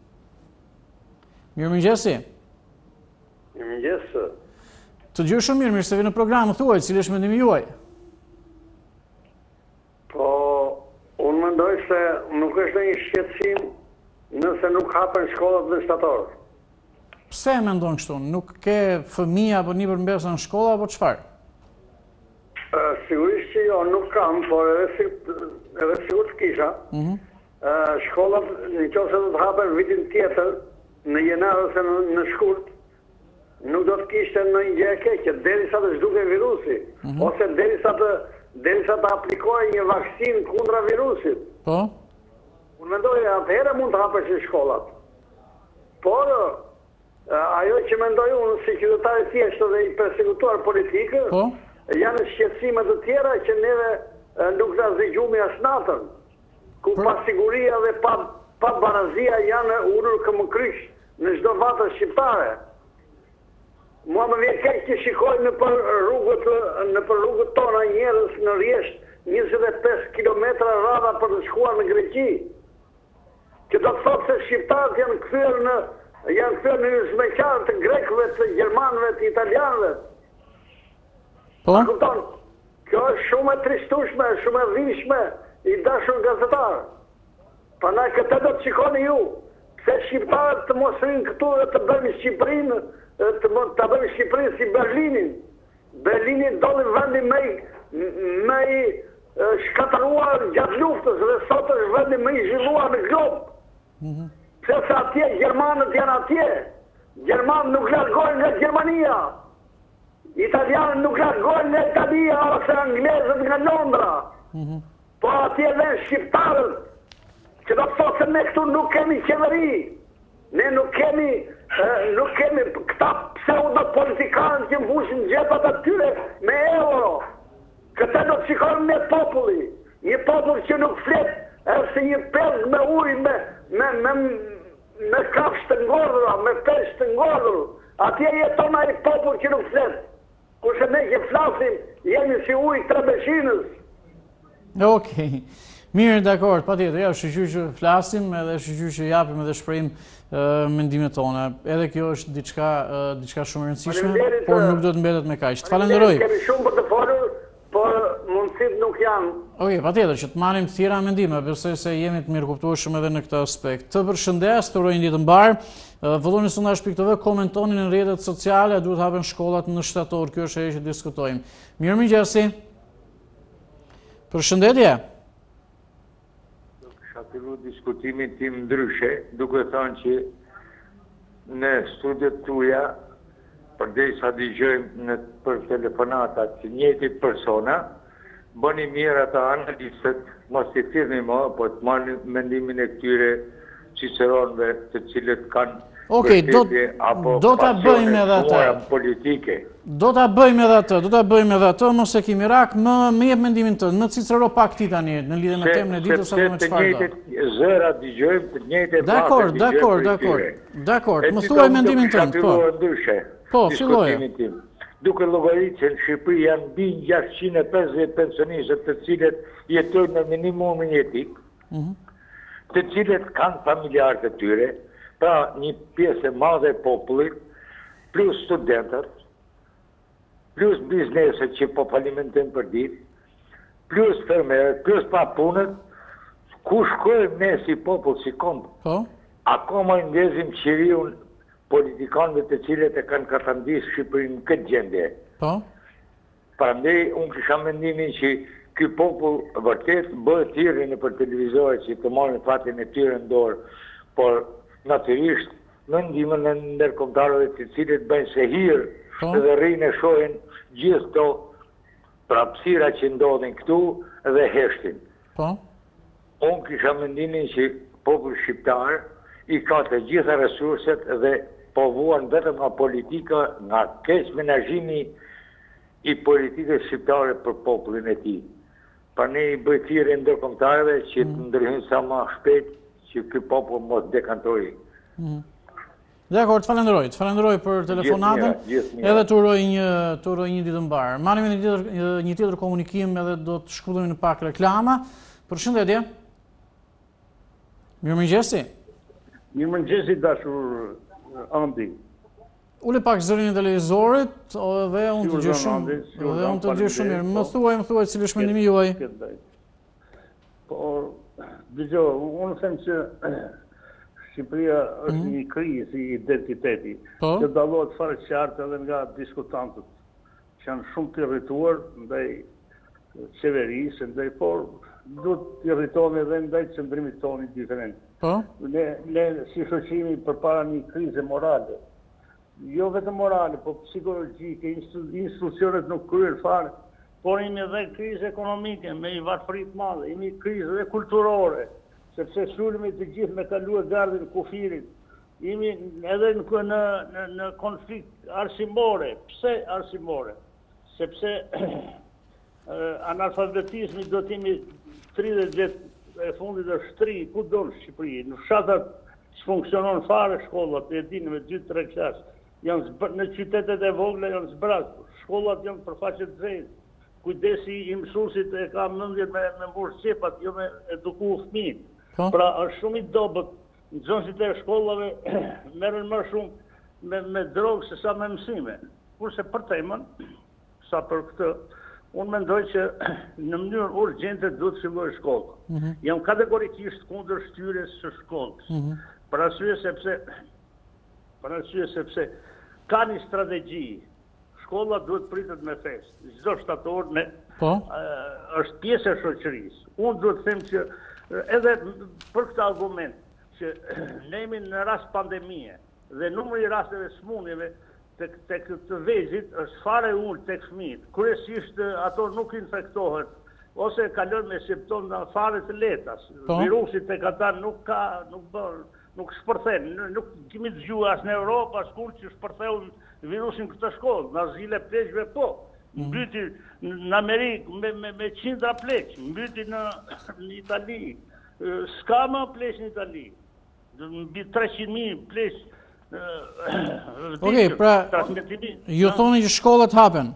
Mirëmëngjesi. Mirëmëngjes. Të gjë shumë mirë, mirë se vi në programë, thuaj, cili është mendimi juaj? Po, unë mendoj se nuk është një shqetësim nëse nuk hapen shkollat dhe shtatorë. Pse e mendon kështu? Nuk ke fëmija apo një përmbesa në shkolla apo çfarë? Uh, sigurisht që jo, nuk kam, por edhe, edhe sigur të kisha. Mm -hmm. uh, shkollat, në qoftë se do të hapen vitin tjetër, në jenar ose në, në shkurt, nuk do të kishte në një gjë e keqe, derisa të zhduke virusi, mm -hmm. ose derisa të, derisa të aplikojë një vaksinë kundra virusit. Po? Unë mendoj, atëherë mund të hapesh shkollat. Por, ajo që mendoj unë si qytetar i thjeshtë dhe i persekutuar politikë, po? Janë shqetësime të tjera që neve nuk na zgjumi as natën, ku pa siguria dhe pa, pa barazia janë ulur këmbëkryq në çdo vatër shqiptare. Mua më vjen keq që shikoj në për rrugët në për rrugët tona njerëz në rresht njëzet e pesë kilometra rradha për të shkuar në Greqi. Që do të thotë se shqiptarët janë kthyer në janë kthyer në zmeqar të grekëve, të gjermanëve, të italianëve. Po? Kupton? Kjo është shumë e tristueshme, shumë e dhishme i dashur gazetar. Prandaj këtë do të shikoni ju, pse shqiptarët të mos rinë këtu dhe të bëjmë Shqipërinë, të ta bëjmë Shqipërinë si Berlinin. Berlini doli vendi më më i shkatëruar gjatë luftës dhe sot është vendi më i zhvilluar në glob. Mm-hmm. Pse se atje Gjermanët janë atje. Gjermanët nuk largohen nga Gjermania. Italianët nuk largohen nga Italia ose anglezët nga Londra. Mm-hmm. Po atje dhe shqiptarët, që do të thotë se ne këtu nuk kemi qeveri. Ne nuk kemi, eh, nuk kemi këta pseudo politikanë që mbushin gjepat atyre me euro. Këtë do të shikojmë me populli. Një popull që nuk flet është një pezë me ujë, me, me, me, me kafshë të ngordhura, me pezë të ngordhur. Atje jeton ai popull që nuk flet. Kurse ne që flasim, jemi si ujë trebeshinës. Okej. Mirë, dakord, patjetër, ja, shqyqyr që flasim edhe shqyqyr që japim edhe shprehim mendimet tona. Edhe kjo është diçka diçka shumë e rëndësishme, por nuk do të mbetet me kaq. Të falenderoj. Kemi shumë për të folur, por mundësit nuk janë. Okej, patjetër, që të marrim të tjera mendime, besoj se jemi të mirëkuptueshëm edhe në këtë aspekt. Të përshëndes, të uroj një ditë të mbar. Votoni sondazh pikë t v, komentoni në rrjetet sociale, duhet hapen shkollat në shtator. Kjo është ajo që diskutojmë. Mirëmëngjesi. Përshëndetje. Fillu diskutimin tim ndryshe, duke thënë që në studiet tuja, përderisa dëgjojmë në për telefonata të njëjtit persona, bëni mirë ata analistët, mos i thirrni më, po të marrni mendimin e këtyre ciceronëve të cilët kanë Okej, do, do ta bëjmë edhe atë. Politike. Do ta bëjmë edhe atë, do ta bëjmë edhe atë, mos e kemi rak, më më jep mendimin tënd, më Cicero pak ti tani në lidhje me temën e ditës apo me çfarë. Të njëjtat zëra dëgjojmë të njëjtat. Dakor, dakor, dakor. Dakor, më thuaj mendimin tënd, po. Po, filloj. Duke llogaritur në Shqipëri janë mbi gjashtëqind e pesëdhjetë pensionistë të cilët jetojnë në minimumin jetik, të cilët kanë familjarët e tyre. Pra një pjesë e madhe e popullit, plus studentët, plus bizneset që po falimentojnë për ditë, plus fermerët, plus pa punët, ku shkojmë ne si popull, si kombë? Po? Akoma i ndezim qiriun politikanëve të cilët e kanë katandisë Shqipërinë në këtë gjendje. Po? Prandaj unë kisha mendimin që ky popull vërtet bëhet thirrje në për televizore që të marrin fatin e tyre në dorë, por natyrisht në ndihmën e ndërkombëtarëve të cilët bëjnë se hir dhe rrinë e shohin gjithë këto prapësira që ndodhin këtu dhe heshtin. Po? Unë kisha mendimin që populli shqiptar i ka të gjitha resurset dhe po vuan vetëm nga politika, nga keq menaxhimi i politikës shqiptare për popullin e tij. Pra ne i bëj thirrje ndërkombëtarëve që të ndryhojnë sa më shpejt që ky popull mos dekantojë. Dakor, të falenderoj, të falenderoj për telefonatën, edhe të uroj një të uroj një ditë të mbar. Marrim një tjetër një tjetër komunikim edhe do të shkollojmë në pak reklama. Përshëndetje. Mirëmëngjesi. Mirëmëngjesi dashur Andi. Ule pak zërin e televizorit, dhe unë të gjej shumë, dhe unë të gjej shumë mirë. Më thuaj, më thuaj cili është mendimi juaj. Po, dëgjoj, unë them që Shqipëria është një krizë i identiteti, që dallohet fare qartë edhe nga diskutantët, që janë shumë të irrituar ndaj qeverisë, ndaj por duhet të irritohen edhe ndaj qëndrimit tonë diferent. Ne, ne si shoqimi përpara një krize morale, jo vetëm morale, po psikologjike, institucionet nuk kryen fare, por jemi edhe krizë ekonomike, me një varfëri të madhe, jemi krizë edhe kulturore, sepse sulmi të gjithë me kaluar gardhin kufirit, jemi edhe në, në, në, në konflikt arsimore. Pse arsimore? Sepse analfabetizmi do t'jemi tridhjetë vjet e fundit është shtri, ku do në Shqipëri, në fshatat s'funksionon fare shkollat, e dinë me dy tre klasë, janë në qytetet e vogla janë zbrazur, shkollat janë përfaqe të zezë, kujdesi i mësuesit e ka mendje me, me mbush qepat, jo me eduku fëmijët. Pra është shumë i dobët, në xhonjit e shkollave merren më shumë me, me drogë se sa me mësime. Kurse për temën, sa për këtë, unë mendoj që në mënyrë urgjente duhet të fillojë shkolla. Mm -hmm. Jam kategorikisht kundër shtyrjes së shkollës. Mm -hmm. Për arsye sepse për arsye sepse ka një strategji. Shkolla duhet pritet me fest. Çdo shtator me po? uh, është pjesë e shoqërisë. Unë duhet të them që edhe për këtë argument që ne jemi në rast pandemie dhe numri i rasteve smundjeve tek tek të vezit është fare ulë tek fëmijët. Kryesisht ato nuk infektohen ose kalojnë me simptoma fare të lehta. Virusi tek ata nuk ka nuk bën nuk shpërthen, nuk kemi dëgjuar as në Europë as kur që shpërtheu virusin këtë shkollë, në zile pleqve po. Mbyti në Amerikë me, me, me qindra pleq, mbyti në, në Itali, s'ka më plesh në Itali. Mbi treqind mijë plesh. Okej, pra ju thoni që shkollat hapen.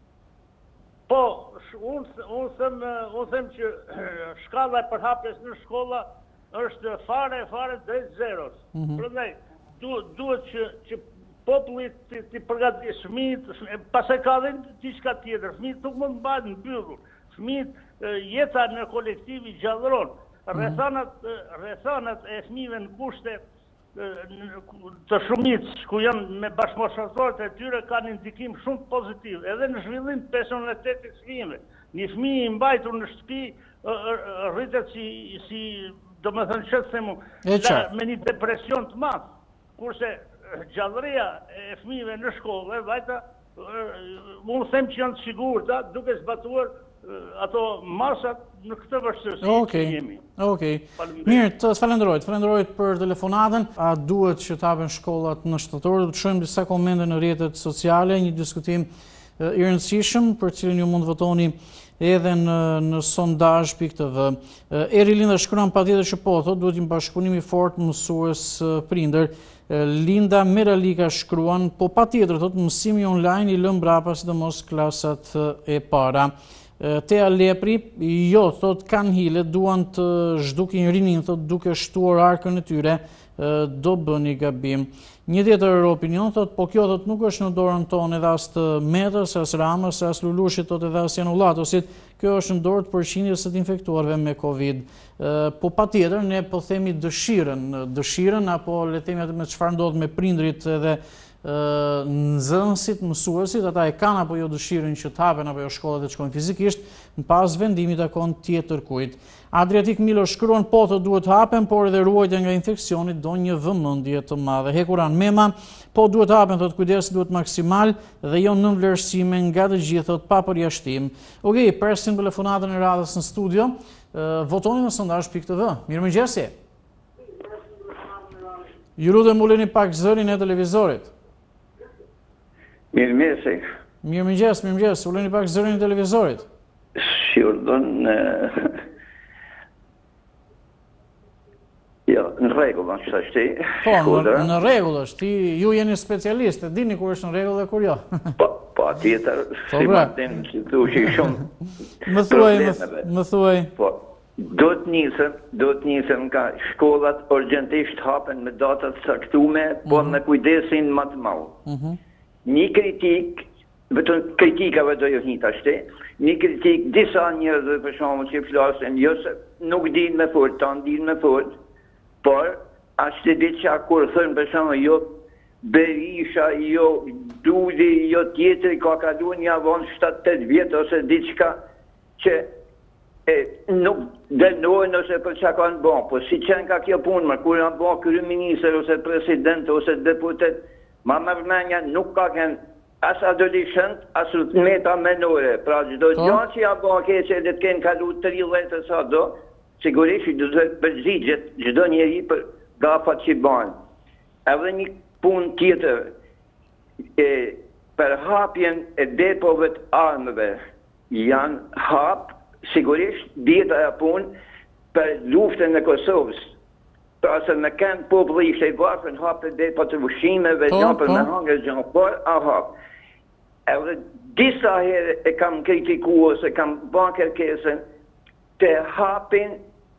Po, unë them që shkalla e përhapjes në shkolla është fare fare drejt zeros. Prandaj duhet që popullit të përgatis fëmijët, pastaj ka dhe diçka tjetër, fëmijët nuk mund të mbahen mbyllur. Fëmijët jeta në kolektiv i gjallëron. Rrethanat e fëmijëve në kushte të shumicës ku janë me bashkëmoshërtorët e tyre kanë ndikim shumë pozitiv, edhe në zhvillim të personalitetit të fëmijëve. Një fëmijë i mbajtur në shtëpi rritet si domethënë çfarë themu, me një depresion të madh, kurse gjallëria e fëmijëve në shkollë, vajta, unë them që janë të sigurta, duke zbatuar ato masat në këtë vështirësi që jemi. Okej. Mirë, të falenderojt, falenderojt për telefonatën. A duhet që të hapen shkollat në shtator? Do të shohim disa komente në rrjetet sociale, një diskutim i rëndësishëm për cilin ju mund të votoni edhe në, në sondazh pikë të vë. Eri Linda shkruan patjetër që po, thotë duhet një bashkëpunim i fortë mësues prindër. Linda Meralika shkruan, po patjetër thotë mësimi online i lëm mbrapa sidomos klasat e para. Tea Lepri, jo, thot kanë hile, duan të zhdukin rinin, thot duke shtuar arkën e tyre, do bëni gabim. Një tjetër opinion, thot, po kjo thot nuk është në dorën tonë edhe as të Metës, as Ramës, as Lulushit, thot edhe as Janullatosit, kjo është në dorë të përqindjes së të infektuarve me Covid. Po patjetër, ne po themi dëshirën, dëshirën, apo le themi atë me çfarë ndodh me prindrit edhe nxënësit, mësuesit, ata e kanë apo jo dëshirën që të hapen apo jo shkollat të shkojnë fizikisht, në pas vendimit takon tjetër kujt. Adriatik Milo shkruan po të duhet hapen, por edhe ruajtja nga infekcioni do një vëmendje të madhe. Hekuran Mema, po duhet hapen, thot kujdesi duhet maksimal dhe jo nënvlerësime nga të gjithë, thot pa përjashtim. Okej, presim telefonatën e radhës në studio. Votoni në sondazh pikë të vë. Mirëmëngjesi. Ju lutem uleni pak zërin e televizorit. Mirëmëngjes. Mirëmëngjes, mirëmëngjes. Uleni pak zërin e televizorit. Si urdhon Jo, në rregull është ashtu. Po, në rregull është. Ju jeni specialistë, dini kur është në rregull dhe kur jo. Po, po tjetër, si Martin që thushi shumë. Më thuaj, më thuaj. Po, do të nisem, do të nisem nga shkollat urgjentisht hapen me data të caktuara, po me kujdesin më të madh. Një kritik, vetëm kritikave do ju hita shte, një kritik disa njerëzve për shkakun që flasin, jo se nuk din me fort, ta din me fort, por ashtë diçka kur thënë për shkakun jo Berisha, jo Dudi, jo tjetri ka kaluar një avon shtatë tetë vjet ose diçka që e, nuk dënohen ose për çka kanë bën, po si qenë ka kjo punë, më kur janë bën kryeministër ose president ose deputet, ma mërmenja nuk ka kënë as adoleshent, as meta menore. Pra çdo gjë që ja bën keqe dhe të kenë kaluar tridhjetë sa do, sigurisht do të përgjigjet çdo njeri për gafat që bën. Edhe një punë tjetër e për hapjen e depove të armëve janë hap, sigurisht dieta e punë për luftën e Kosovës. Pra se me kënë populli ishte i varfër në hapë dhe pa të ushqimeve, gjënë për me hangër gjënë, por a hapë. Edhe disa herë e kam kritikuar ose kam bën kërkesën të hapin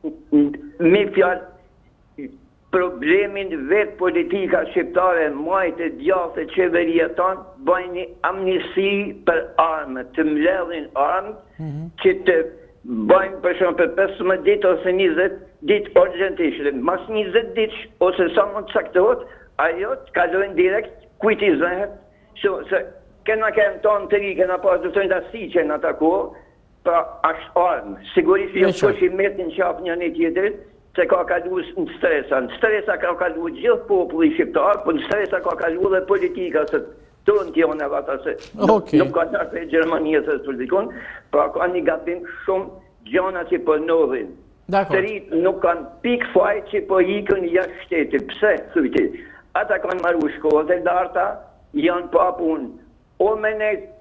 me fjalë problemin vetë politika shqiptare, majtë e djathë e qeveria tonë, bëjnë një amnisi për armë, të mbledhin armë, që të bëjmë për shumë për pesëmbëdhjetë ditë ose njëzet ditë urgjentisht. Mas njëzet ditë ose sa mund të saktohet, ajo të kalojnë direkt kujt i zëhet. Se kena kemë tonë të ri, kena pas dëftojnë të si që në të kohë, pra ashtë armë. Sigurisht jo të që i metin qapë një një tjetërit, se ka kalu në stresa. Në stresa ka kalu gjithë populli shqiptar, po në stresa ka kalu dhe politika, se tonë tjonë e vata se nuk ka nërë e Gjermanijës e politikon, pra ka një gabim shumë gjana që po nodhin. Të rritë nuk kanë pik faj që po ikën jashtë shtetit. Pse? Thujti. Ata kanë marru shkollët e darta, janë pa punë. O me ne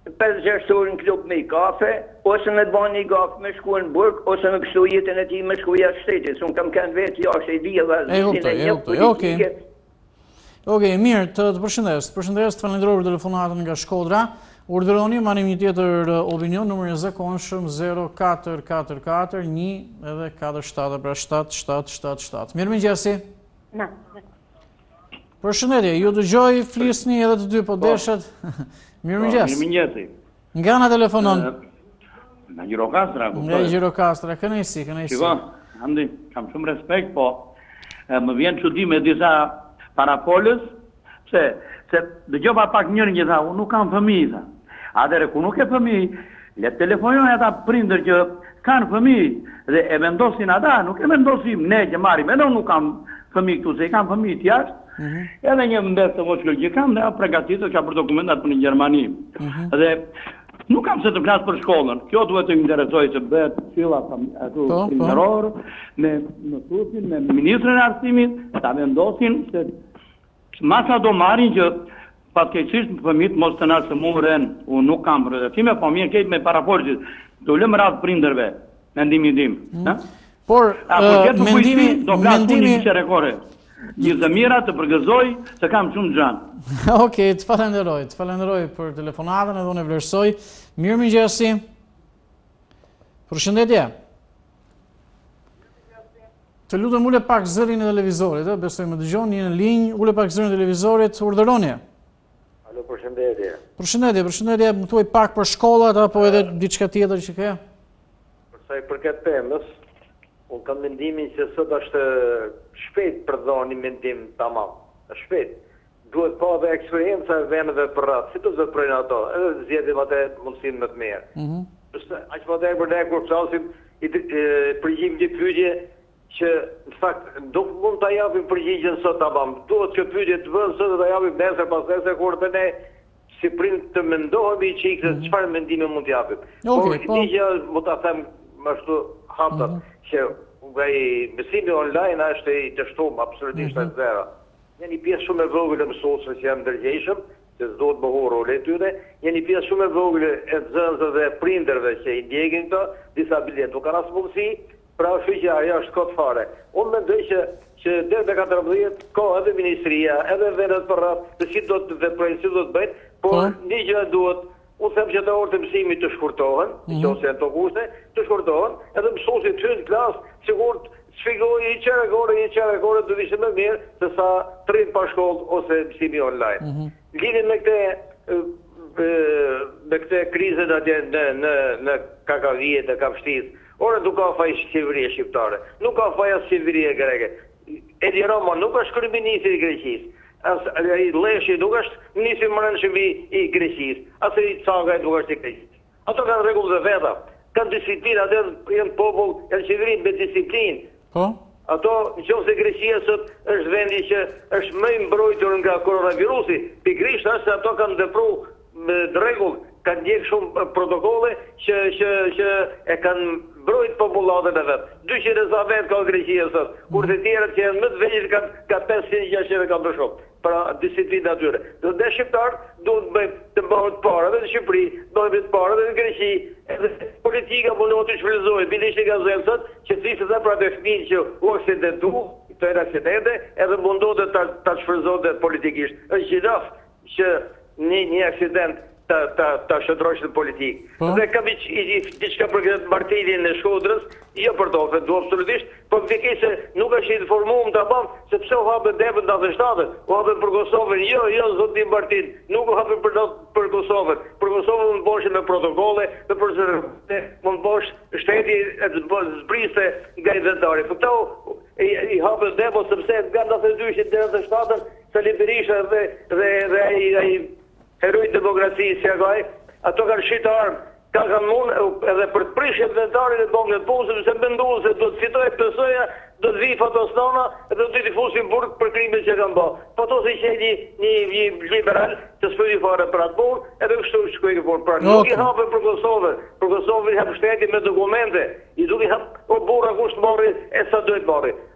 pesëdhjetë orë në klub me i kafe, ose me të bani një gafë me shku në burg, ose me kështu jetën e ti me shku jashtë shtetit. Unë kam kënë vetë jashtë e di edhe e kuptoj, e kuptoj, okej. Okej, mirë, të të përshëndes, të përshëndes, të falenderoj për telefonatën nga Shkodra. Urdhëroni, marrim një tjetër opinion, numër e zakonshëm zero katër katër katër një edhe katër shtatë, pra shtatë shtatë shtatë shtatë. Mirëmëngjesi. Na. Përshëndetje, ju dëgjoj, flisni edhe të dy, po deshet. Mirëmëngjes. Mirëmëngjesi. Nga na telefonon? Nga Gjirokastra. Nga Gjirokastra, kënaqësi, kënaqësi. Shiko, Andi, kam shumë respekt, po më vjen çudi me disa parafolës, pse, se dëgjova pak njërin që tha, unë nuk kam fëmijë, tha. Atëre, ku nuk e fëmijë, le telefonojnë ata prindër që kanë fëmijë, dhe e vendosin ata, nuk e vendosim ne që marrim, edhe unë nuk kam fëmijë këtu, se i kam fëmijë tjashtë, edhe një mbes të voç që kam, dhe përgatitur që për dokumentat për në Gjermani. Dhe nuk kam se të flasë për shkollën, kjo duhet të interesoj që bëhet filla atu prindëror, me mësuesin, me ministrin e arsimit, ta vendosin se masa do marrin që fatkeqësisht fëmijët mos të na shëmuren, unë nuk kam rrethime, po mirë kejt me parafolësit, do lëmë radhë prindërve, mendimin tim. Por mendimi mendimi një zëmira të përgëzoj se kam shumë gjanë. Okej, të falenderoj, të falenderoj për telefonatën edhe unë e vlerësoj. Mirëmëngjesi. Përshëndetje. Të lutem ule pak zërin e televizorit, ë, besoj më dëgjon, një në linjë, ule pak zërin e televizorit, urdhëroni. Alo, përshëndetje. Përshëndetje, përshëndetje, më thuaj pak për shkollat apo edhe diçka tjetër që ke? Për sa i përket temës, unë kam mendimin që sot është shpejt për dhoni mendim tamam. Është shpejt. Duhet pa dhe eksperienca e vendeve për ratë. Si të zëprojnë ato, edhe zjedim atë mundësin më të merë. Aqë më të e për ne kur flasim, përgjim një pyetje që në fakt nuk mund të japim përgjigjen sot tamam. Duhet që pyetje të vënë sot dhe të japim nesër pas nesër kur të ne si prind të mendohemi që i këtë çfarë mendime mund të japim. Por një që më ta them më ashtu haptat që nga i mësimi online është i të shtumë, absolutisht e zera. Një një pjesë shumë e vogël e mësuesve që jam ndërgjegjshëm, se s'do të bëhu role tyre, një një pjesë shumë e vogël e zënësve dhe prindërve që i ndjekin këto, disa bilet nuk kanë as mundësi, pra është që ajo është kot fare. Unë mendoj që që deri te katërmbëdhjetë ka edhe ministria, edhe vendet për radhë, se si do të veprojnë, si do të bëjnë, por një gjë duhet. Unë them që të orët e mësimit të shkurtohen, që ose e të kushte, të shkurtohen, edhe mësuesit të në klasë, sigur të shfikoj i qere gore, i qere gore, të vishë më mirë, se sa të rritë pa shkollë ose mësimi online. Lidin me këte, me këte krizën atje në Kakavijet, në Kapxhiun, ore nuk ka faj qeverie shqiptare, nuk ka faj as qeverie greke. Edi Rama nuk është kryeministri i Greqisë. I Leshi nuk është ministri mbrëmshëm i Greqisë, as i Cangaj nuk është i Greqisë. Ato kanë rregull dhe veta, kanë disiplinë, ato janë popull, janë qeveri me disiplinë. Po? Ato, nëse Greqia sot është vendi që është më i mbrojtur nga koronavirusi, pikërisht është se ato kanë vepruar me rregull, kanë ndjek shumë protokolle që që që e kanë mbrojt popullatën e vet. dyqind e sa vet ka Greqia sot, kur të tjerët që janë më të vegjël kanë ka pesëqind gjashtëdhjetë e kanë për shumë. Pra disiplinë atyre. Do të shqiptar duhet bëjmë të bëhen të parë edhe në Shqipëri, bëhen të parë edhe në Greqi, edhe politika mundohet të shfrytëzohet. Bilesh e gazet sot që thjesht edhe për atë fëmijë që u aksidentu, të erë aksidente, edhe mundohet ta ta shfrytëzohet politikisht. Është gjithaf që një një aksident ta ta ta shëndrosh në politikë. Dhe kam diçka për këtë martëdhjen e Shkodrës, jo për to, do absolutisht, por këtë se nuk është informuar ta bëm, sepse u hapën devën ndaj shtatës, u hapën për Kosovën, jo, jo zoti Martin, nuk u hapën për për Kosovën. Për Kosovën mund boshin me protokolle, me procedurë, mund bosh shteti e zbriste nga inventari. Po këto i hapën devën sepse nga ndaj dyshit deri në shtatën, Sali Berisha dhe dhe dhe ai heroj demokracisë që ka, ato kanë shitë armë, ka kanë mund edhe për të prishë inventarin e bongët pusë, se menduan se do të fitoj pësoja, do të vi fatosnona, edhe do të i fusin burg për krimet që kanë bërë. Po to se që një, një, një liberal të s'pëti fare për atë punë, edhe kështu shkoj ke punë. Pra nuk i hapën për Kosovën, për Kosovën i hapë shteti me dokumente, i duke i hapë o burra kusht marri e sa duhet marri.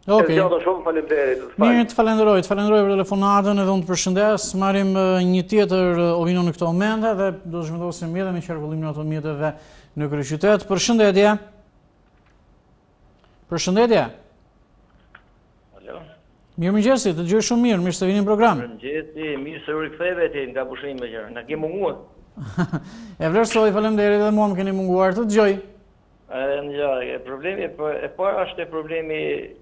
E zgjata shumë, faleminderit. Mirë, të falenderoj, të falenderoj për telefonatën edhe unë të përshëndes. Marrim një tjetër opinion në këto momente dhe do të zhvendosim edhe me qarkullimin e automjeteve në kryeqytet. Përshëndetje. Përshëndetje. Alo. Mirëmëngjesi, të dëgjoj shumë mirë, mirë se vini në program. Mirëmëngjesi, mirë se u riktheve ti nga pushimi me gjëra. Na ke munguar. E vlerësoj, faleminderit edhe mua më keni munguar, të dëgjoj. Ë, problemi e para është problemi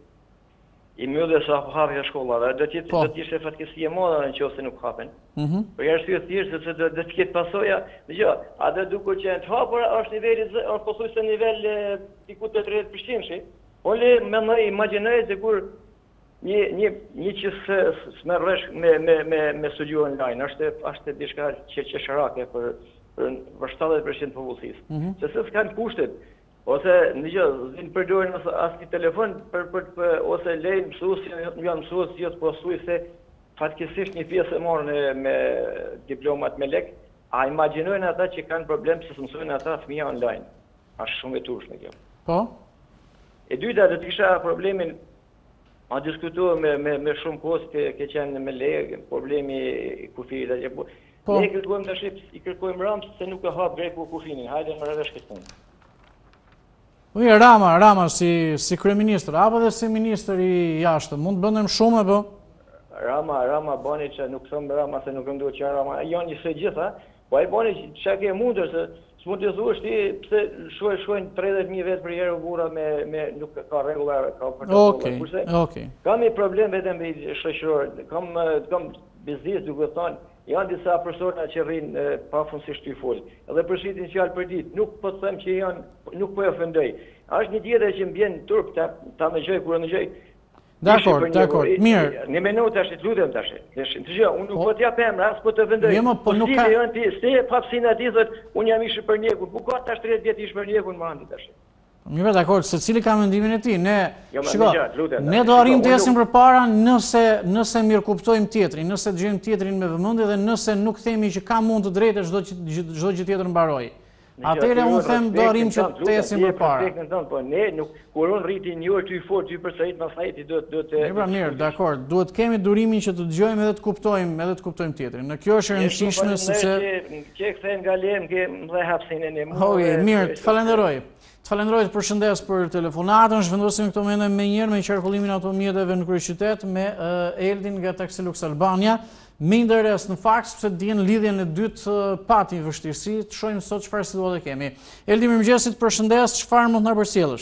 i mbylljes së hapjes së shkollave. Do të do të ishte fatkeqësi e madhe nëse nuk hapen. Mhm. Për arsye thjesht sepse do të ketë pasoja. Dgjoj, atë dukur që të hapur është niveli është pothuajse nivel diku te tridhjetë përqind. Po le më imagjinoj se kur një një një që s'merr vesh me me me me studio online, është është diçka që qesharake për për për shtatëdhjetë përqind të popullsisë. Se s'kan kushtet. Ose ndëgjoj, zin përdorin asnjë telefon për për ose lejnë mësuesin, janë mësues që po thuajse fatkeqësisht një pjesë e marrën me diplomat me lek, a imagjinojnë ata që kanë problem se mësojnë ata fëmijë online. Është shumë e turshme kjo. Po. E dyta do të kisha problemin a diskutuar me me me shumë kohë që ke qenë me lek, problemi i kufit atë po. Ne kërkojmë tash i kërkojmë Rams se nuk e hap greku kufinin. Hajde më rresh këtë punë. Mirë, Rama, Rama si si kryeministër apo dhe si ministër i jashtëm, mund të bëndem shumë apo? Rama, Rama bani që nuk thëm Rama se nuk ndodh që Rama, janë një se gjitha, po ai bani çka ke mundur se s'mund të thuash ti pse shuaj shojnë tridhjetë mijë vet për herë burra me me nuk ka rregulla, ka protokoll. Okej, okej. Kam një problem vetëm me shoqëror, kam kam biznes duke thënë janë disa persona që rrinë pafundësisht ty fol. Edhe përshitin fjalë për ditë, nuk po të them që janë, nuk po e ofendoj. Është një tjetër që mbien turp ta ta më gjoj kur më gjoj. Dakor, dakor. Mirë. Në minutë tash të lutem tash. Dgjoj, unë nuk po të jap emra, as po të vendoj. Jo, po nuk ka. Janë ti, se papsinë aty thotë, unë jam i shpërnjekur. Bu ka tash tridhjetë vjet i shpërnjekur në mandi tash. Mirë, dakor, secili ka mendimin e tij. Ne, shiko, ne do arrim të ecim përpara nëse nëse mirë kuptojmë tjetrin, nëse dëgjojmë tjetrin me vëmendje dhe nëse nuk themi që ka mund të drejtë çdo çdo gjë tjetër mbaroj. Atëherë unë them do arrim që të ecim përpara. Po ne nuk kur unë rriti një orë ty fort ty përsërit pastaj ti do do të. Mirë, mirë, dakor. Duhet kemi durimin që të dëgjojmë edhe të kuptojmë, edhe të kuptojmë tjetrin. Në kjo është e rëndësishme sepse që kthen nga lem ke më hapsinë ne. Okej, mirë, të falenderoj. Të falenderoj të përshëndes për telefonatën, zhvendosim këto mende me njërë me qarkullimin e automjeteve në kryeqytet me Eldin nga Taxi Lux Albania. Me interes në fakt, sepse djenë lidhjen e dytë pati vështirësi, të shojmë sot çfarë situatë kemi. Eldi, mirëmëngjesit, përshëndes, çfarë mund të na përcjellësh?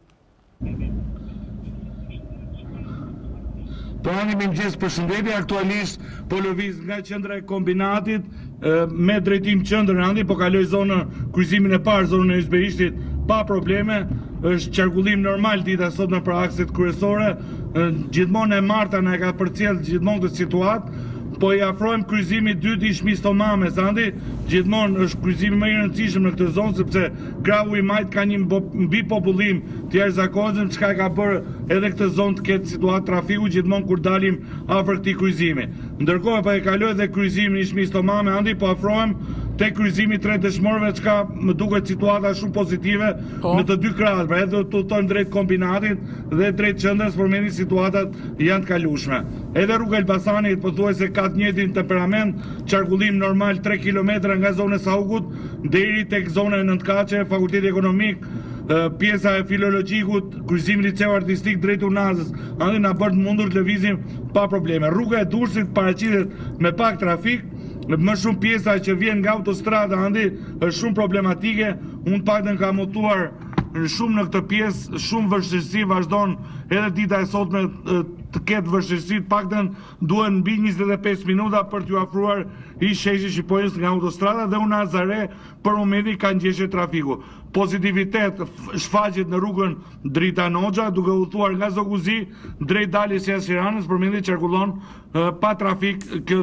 Po ani mirëmëngjes, përshëndetje, aktualisht po lëviz nga qendra e kombinatit me drejtim qendrën Andi, po kaloj zonën kryqëzimin e parë, zonën e Izberishtit pa probleme. Është qarkullim normal dita sot në për akset kryesore. Gjithmonë e Marta na e ka përcjell gjithmonë këtë situatë. Po i afrojmë kryqëzimit dytë i Shmis Tomames, Andi, gjithmonë është kryqëzimi më i rëndësishëm në këtë zonë, sepse krahu i majt ka një mbi popullim të jashtëzakonshëm, çka ka bërë edhe këtë zonë të ketë situatë trafiku gjithmonë kur dalim afër këtij kryqëzimi. Ndërkohë po e kaloj edhe kryqëzimin i Shmis Tomame, Andi, po afrohem te kryqëzimi tre dëshmorëve, çka më duket situata shumë pozitive në të dy krahat, pra edhe të udhtojmë drejt kombinatit dhe drejt qendrës, por mendoj situatat janë të kalueshme. Edhe rruga Elbasanit pothuajse ka të njëjtin temperament, qarkullim normal tre kilometra nga zona e Saugut deri tek zona e Nëntkaçe, Fakulteti Ekonomik, pjesa e filologjikut, kryqëzimi liceu artistik drejt Unazës, andi na bën të mundur të lëvizim pa probleme. Rruga e Durrësit paraqitet me pak trafik, më shumë pjesa që vjen nga autostrada, Andi, është shumë problematike. Unë paktën kam notuar shumë në këtë pjesë, shumë vështirësi vazhdon edhe dita e sotme të ketë vështirësi, paktën duhen mbi njëzet e pesë minuta për t'ju afruar i sheshi Shqipërisë nga autostrada dhe unë Azare për momentin ka ngjeshje trafiku. Pozitivitet shfaqet në rrugën Drita Noxha, duke udhëtuar nga Zoguzi drejt daljes së Tiranës, për momentin qarkullon pa trafik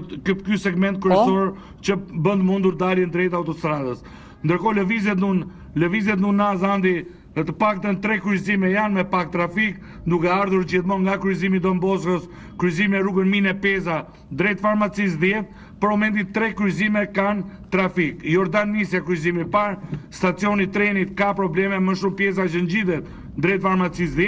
ky segment kryesor që bën mundur daljen drejt autostradës. Ndërkohë lëvizjet në lëvizjet në Unaz, Andi, në të paktën tre kryqëzime janë me pak trafik, duke ardhur gjithmonë nga kryqëzimi Don Boscos, kryqëzimi rrugën Mine Peza drejt farmacisë dhjetë, për momentin tre kryqëzime kanë trafik. Jordan Nisja kryqëzimi parë, stacioni trenit ka probleme, më shumë pjesa që ngjitet drejt farmacisë dhjetë,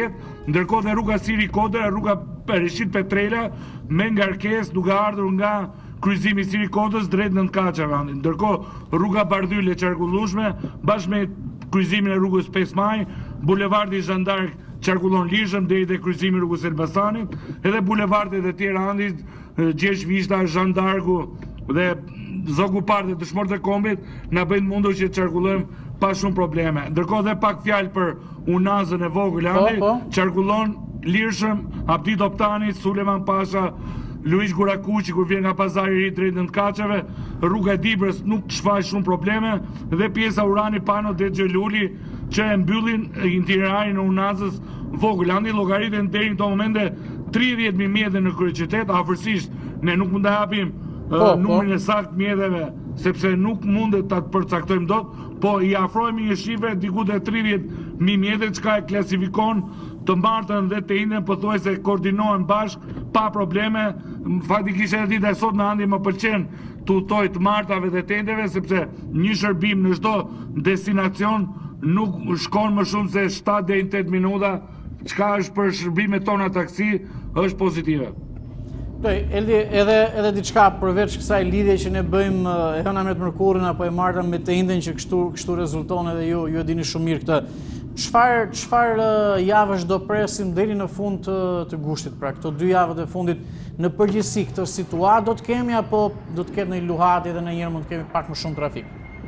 ndërkohë dhe rruga Siri Kodër, rruga Rishit Petrela, me ngarkesë duke ardhur nga kryqëzimi Siri Kodës drejt Nëntkaçave. Ndërkohë rruga Bardhyl e qarkullueshme bashkë me kryqëzimin e rrugës pesë maj, bulevardi Zhandark qarkullon lirshëm deri te kryqëzimi i rrugës Elbasanit, edhe bulevardet e tjera andi Gjesh Vishta, Zhandarku dhe Zogu Parë dhe dëshmorët e kombit na bëjnë mundur që të qarkullojmë pa shumë probleme. Ndërkohë dhe pak fjalë për unazën e vogël andi, qarkullon lirshëm Abdi Toptani, Suleman Pasha, Luish Gurakuqi kur vjen nga pazari i ri drejt Nëntkaçave, rruga e Dibrës nuk shfaq shumë probleme dhe pjesa Urani Pano drejt Xheluli që e mbyllin itinerarin e unazës vogël. Andi llogaritën deri në këto momente tridhjetë mijë mjete në kryeqytet, afërsisht ne nuk mund ta japim uh, numrin e saktë mjeteve sepse nuk mundet ta përcaktojmë dot, po i afrohemi një shifre diku te tridhjetë mijë mjete, çka e klasifikon të martën dhe të indën pothuajse koordinohen bashkë pa probleme. Faktikisht edhe dita e sot në Andi më pëlqen të udhtoj të martave dhe të indëve sepse një shërbim në çdo destinacion nuk shkon më shumë se shtatë deri në tetë minuta, çka është për shërbimet tona taksi është pozitive. Eldi, edhe, edhe diçka përveç kësaj lidhje që ne bëjmë e hëna me të mërkurën apo e marta me të indën që kështu, kështu rezulton edhe ju, ju e dini shumë mirë këtë. Çfarë çfarë javësh do presim deri në fund të, të gushtit, pra këto dy javët e fundit në përgjithësi këtë situatë do të kemi apo do të ketë në luhati dhe në njërë mund të kemi pak më shumë trafik?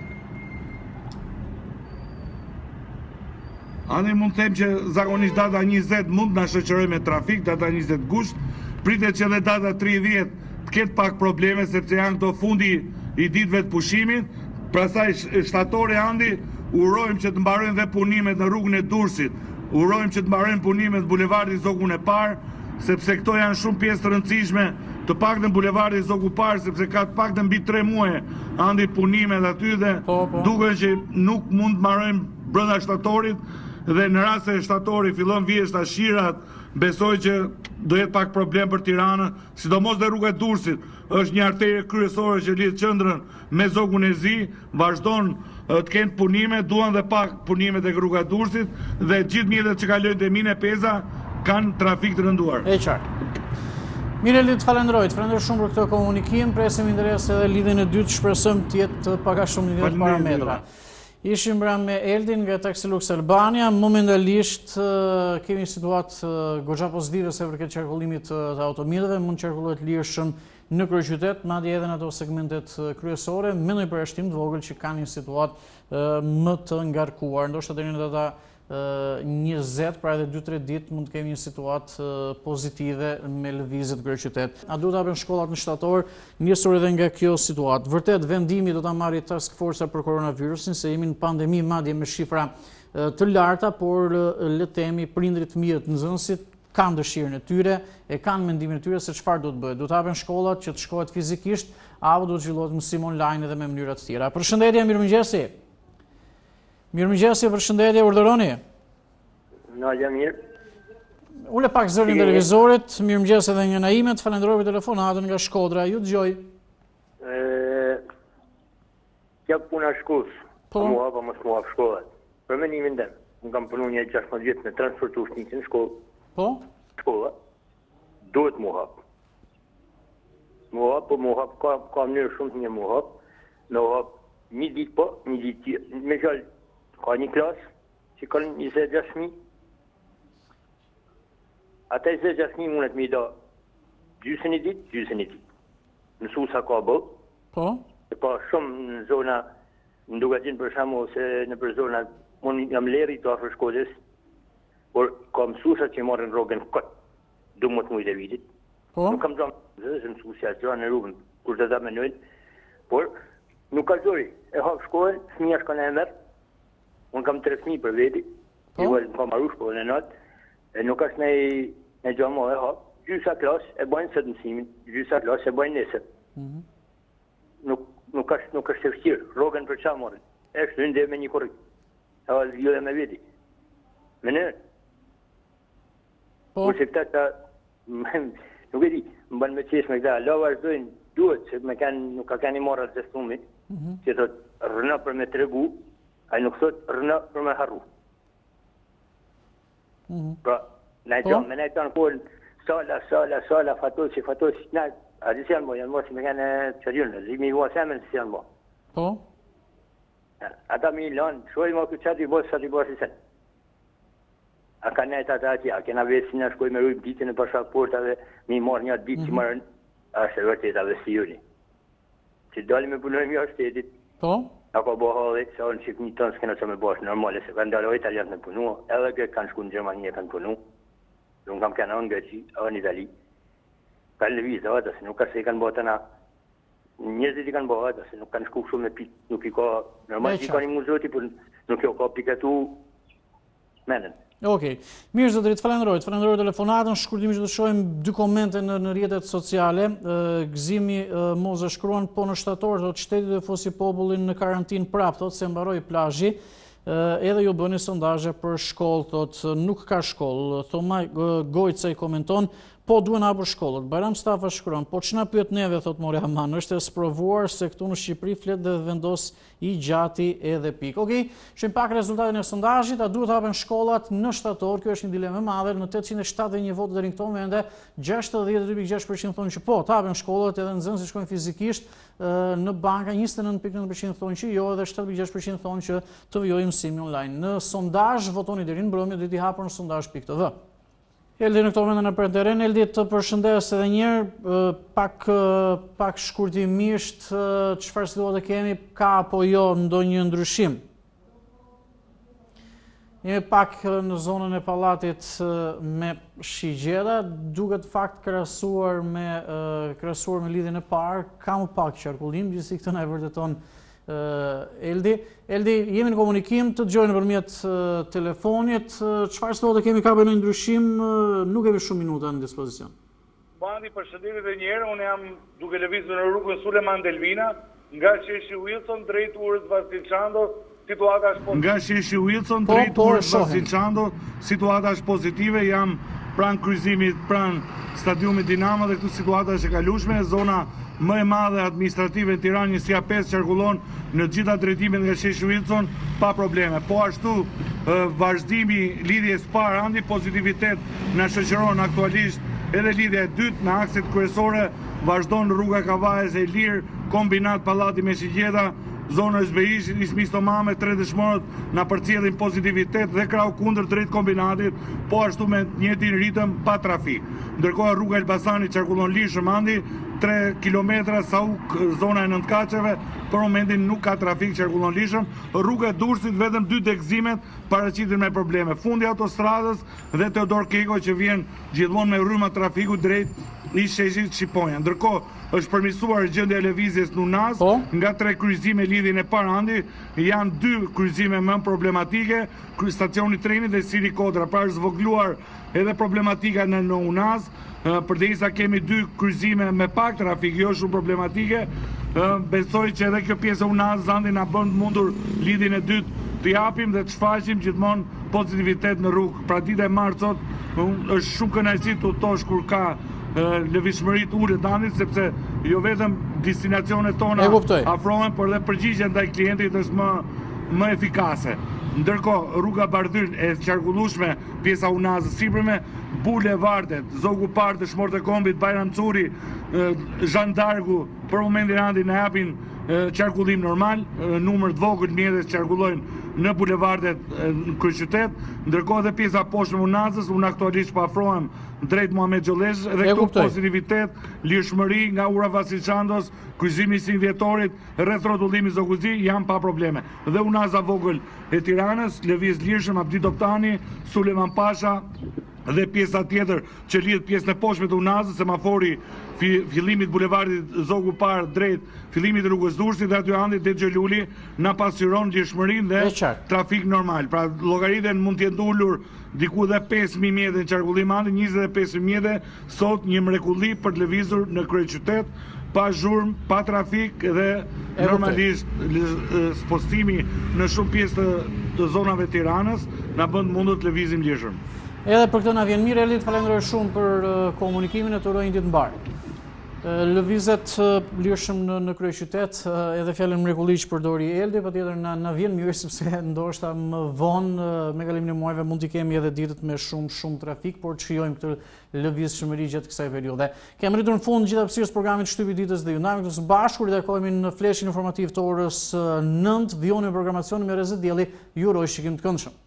Andi mund të them që zakonisht data njëzet mund na shoqëroj me trafik, data njëzet gusht, pritet që edhe data tridhjetë të ketë pak probleme sepse janë këto fundi i ditëve të pushimit, prasaj shtatore Andi urojmë që të mbarojnë dhe punimet në rrugën e Durrësit, urojmë që të mbarojnë punimet në bulevardin Zogun e Parë, sepse këto janë shumë pjesë të rëndësishme, të paktën bulevardi Zogu Parë, sepse ka të paktën mbi tre muaj Andi punimet aty dhe duket që nuk mund të mbarojnë brenda shtatorit, dhe në rast se shtatori fillon vjesht ashirat, besoj që do jetë pak problem për Tiranën, sidomos dhe rruga e Durrësit është një arterie kryesore që lidh qendrën me Zogun e Zi, vazhdon të kenë punime, duan dhe pak punime tek rruga e Durrësit dhe gjithë mjetet që kalojnë te Mine Peza kanë trafik të rënduar. E qartë. Mirë, Eldi, të falenderoj, të falenderoj shumë për këtë komunikim, presim interes edhe lidhjen e dytë, shpresojmë të jetë pak a shumë lidhje të parametra. Ishim pra me Eldin nga Taxi Lux Albania, momentalisht kemi situatë goxha pozitive se për këtë qarkullimit të automjetëve, mund qarkullohet lirshëm në kryeqytet, madje edhe në ato segmentet kryesore, me ndonjë përjashtim të vogël që kanë një situatë më të ngarkuar. Ndoshta deri në data njëzet, pra edhe dy tre ditë mund të kemi një situatë pozitive me lëvizje të kryeqytet. A duhet të hapen shkollat në shtator, njësur edhe nga kjo situatë. Vërtet, vendimi do ta marrë task force për koronavirusin, se jemi në pandemi madje me shifra të larta, por le të themi prindrit, fëmijët, nxënësit kanë dëshirën e tyre, e kanë mendimin e tyre se çfarë do të bëhet. Do të hapen shkollat që të shkohet fizikisht, apo do të zhvillohet mësim online edhe me mënyra të tjera. Përshëndetje, mirëmëngjesi. Mirëmëngjesi, përshëndetje, urdhëroni. Na jam mirë. Ule pak zërin e televizorit, mirëmëngjes edhe nga Naimet, falenderoj për telefonatën nga Shkodra, ju dëgjoj. Ë Kjo puna shkollës. Po mua apo mos mua shkollat. Për mendimin tim, unë kam punuar një gjashtëdhjetë vjet me transportu fëmijë në shkollë. Po? Shkolla. Duhet mua hap. Mua hap, po mua hap ka ka mënyrë shumë të një mua hap. Në hap një ditë po, një ditë tjetër. Me fjalë, ka një klasë që kanë njëzet e gjashtë fëmijë. Ata njëzet e gjashtë fëmijë mundet me i da gjysën e ditë, gjysën e ditë. Mësuesa ka bë. Po? Ka shumë në zona, në duke qenë për shembull se në për zona unë jam leri të afër Shkodrës, por ka mësuesa që marrin rrogën kot, duhet muajt e vitit. Po? Nuk kam dhënë se mësuesja që në rrugën kur të ta menojnë, por nuk ka zori. E hap shkollën, fëmia shkon e merr. Unë kam tre fëmijë për veti, i vull kam marrë shkollën e natë, e nuk është në në gjamo e hap, gjysa klasë e bajnë sot mësimin, gjysa klasë e bajnë nesër. Nuk nuk është nuk është e vështirë, rrogën për çfarë morrin. E kështu ndë me një korrik. Sa jo me veti. Me në. Po. Por se këta nuk e di, më bën me çesh me këta, la vazhdojnë, duhet se më kanë nuk ka kanë marrë të stumit. Që thot rëna për me tregu, ai nuk thot rëna për me harru. Pra, Na e gjonë, me ne të në kohën, sala, sala, sala, fatosi, fatosi, na, a di si janë mo, janë mo si me kene qërjën, zimi i semen si janë mo. Po? Ata mi lanë, shoj mo këtë qatë i bosë, qatë i bosë i sen. A ka nejtë ata ati, a kena vesi në shkoj me rujë ditën e përshak portave, mi marë një ditë që marën, a shë vërtet a vesi juni. Që dali me punojmë jo shtetit, po? A ka bo hallit, sa unë qik një tonë s'kena që me bashkë normale, se kanë dalë o italianët me punu, edhe gërë kanë shku në Gjermani e kanë punu, unë kam kena unë Greqi, edhe në Itali. Kanë lëviz, edhe se nuk ka se i kanë bota na, njëzit i kanë bo, edhe se nuk kanë shku shumë me pik, nuk i ka, normal që i ka një muzoti, për nuk jo ka piketu menen. Okej, mirë zotërit, falenderoj, falenderoj telefonatën, shkurtimisht do shohim dy komente në, në rrjetet sociale. Gëzimi Moze shkruan, po në shtator, thot shteti do fosi popullin në karantinë prap, thot se mbaroi plazhi, edhe ju bëni sondazhe për shkollë, thot nuk ka shkollë. Thomaj Gojca i komenton, po duhen hapur shkollët. Bajram Stafa shkruan, po ç'na pyet neve, thot Mori Haman, është e sprovuar se këtu në Shqipëri flet dhe vendos i gjati edhe pik. Okej, shim pak rezultatin e sondazhit, a duhet hapen shkollat në shtator? Kjo është një dilemë e madhe, në tetëqind e shtatëdhjetë e një votë deri në këto momente, gjashtëdhjetë e dy pikë gjashtë përqind thonë që po, të hapen shkollat, edhe nxënësit shkojnë fizikisht në banka, njëzet e nëntë pikë nëntë përqind thonë që jo, edhe shtatë pikë gjashtë përqind thonë që të vijojë mësimi online. Në sondazh votoni deri në mbrëmje, do t'i hapur në sondazh pikë të vë. Eldi në këto momente në për teren, Eldi të përshëndes edhe njerë, pak, pak shkurtimisht, çfarë situata kemi, ka apo jo ndonjë ndryshim? Jemi pak në zonën e pallatit me shigjera, duket fakt krahasuar me, krahasuar me lidhjen e parë, ka më pak qarkullim, gjithsesi këtë na e vërteton Eldi. Eldi, jemi në komunikim, të dëgjojnë nëpërmjet telefonit. Çfarë situata kemi, ka bënë ndryshim? Nuk kemi shumë minuta në dispozicion. Bandi, përshëndetje edhe një herë, unë jam duke lëvizur në rrugën Suleman Delvina, nga Sheshi Wilson drejt urës Vasilçando, situata është pozitive. Nga Sheshi Wilson drejt urës Vasilçando, situata është pozitive, jam pranë kryqëzimit, pranë stadiumit Dinamo dhe këtu situata është e kalueshme, zona më e madhe administrative në Tiranë, njësia pesë qarkullon në gjitha drejtimet nga Sheshi Wilson pa probleme. Po ashtu vazhdimi lidhjes parë Andi, pozitivitet na shoqëron aktualisht edhe lidhja e dytë në akset kryesore, vazhdon rruga Kavajës e Lirë, kombinat Pallati me Shigjeta, zona Zbeish, Ismi Stomame, tre dëshmorët na përcjellin pozitivitet dhe krau kundër drejt kombinatit, po ashtu me njëjtin ritëm pa trafik. Ndërkohë rruga Elbasani qarkullon lirshëm Andi, tre kilometra Sauk, zona e Nëntkaçeve, për momentin nuk ka trafik, qarkullon lirshëm. Rruga e Durrësit vetëm dy dekëzimet paraqiten me probleme. Fundi autostradës dhe Teodor Keko që vjen gjithmonë me rryma trafiku drejt i sheshit Shqiponja. Ndërkohë është përmirësuar gjendja e lëvizjes në Unaz, nga tre kryqëzime lidhjen e parë Andi, janë dy kryqëzime më problematike, stacioni trenit dhe Siri Kodra, pra është zvogluar edhe problematika në Unaz, përderisa kemi dy kryqëzime me pak trafik, jo shumë problematike. Besoj që edhe kjo pjesë e Unaz Andi na bën mundur lidhjen e dytë të japim dhe të shfaqim gjithmonë pozitivitet në rrugë. Pra dita e martë sot është shumë kënaqësi të tosh kur ka lëvizshmërit ulët Andi, sepse jo vetëm destinacionet tona afrohen, por dhe përgjigjja ndaj klientit është më më efikase. Ndërkohë rruga Bardhyl e qarkullueshme, pjesa Unazës sipërme, bulevardet, Zogu Park, Dëshmorët e Kombit, Bajram Curi, Zhandargu, për momentin Andi na japin qarkullim normal, numër të vogël mjetës qarkullojnë në bulevardet në kryeqytet, ndërkohë dhe pjesa poshtë Unazës, unë aktualisht po afrohem drejt Muhamet Xhollesh dhe këtu pozitivitet, lirshmëri nga ura Vasilçandos, kryqëzimi i Sinvjetorit, rreth rrotullimit Zoguzi janë pa probleme. Dhe Unaza vogël e Tiranës, lëviz lirshëm Abdi Toptani, Suleman Pasha dhe pjesa tjetër që lidh pjesën e poshtme të Unazës, semafori fillimit bulevardit Zogu Park drejt fillimit rrugës Durrësit dhe aty Andi te Xheluli na pasqyron lirshmërinë dhe trafik normal. Pra llogaritën mund të jetë ulur diku dhe pesë mijë mjete në qarkullim Andi, njëzet e pesë mijë mjete, sot një mrekulli për të lëvizur në kryeqytet pa zhurmë, pa trafik dhe normalisht spostimi në shumë pjesë të zonave të Tiranës na bën mundur të lëvizim lirshëm. Edhe për këtë na vjen mirë, Elit, falenderoj shumë për komunikimin e të uroj një ditë mbarë. Lëvizet lirshëm në, në kryeqytet, edhe fjalën mrekulli që përdori Eldi, patjetër na, na vjen mirë sepse ndoshta më vonë me kalimin e muajve mund t'i kemi edhe ditët me shumë shumë trafik, por shijojmë këtë lëvizshmëri gjatë kësaj periudhe. Kemë rritur në fund gjithë hapësirës programit Shtypi ditës dhe ju ndajmë këtu së bashku, ritakojmë në fleshin informativ të orës nëntë, vjoni me programacionin me Rezet Dielli, ju uroj shikim të këndshëm.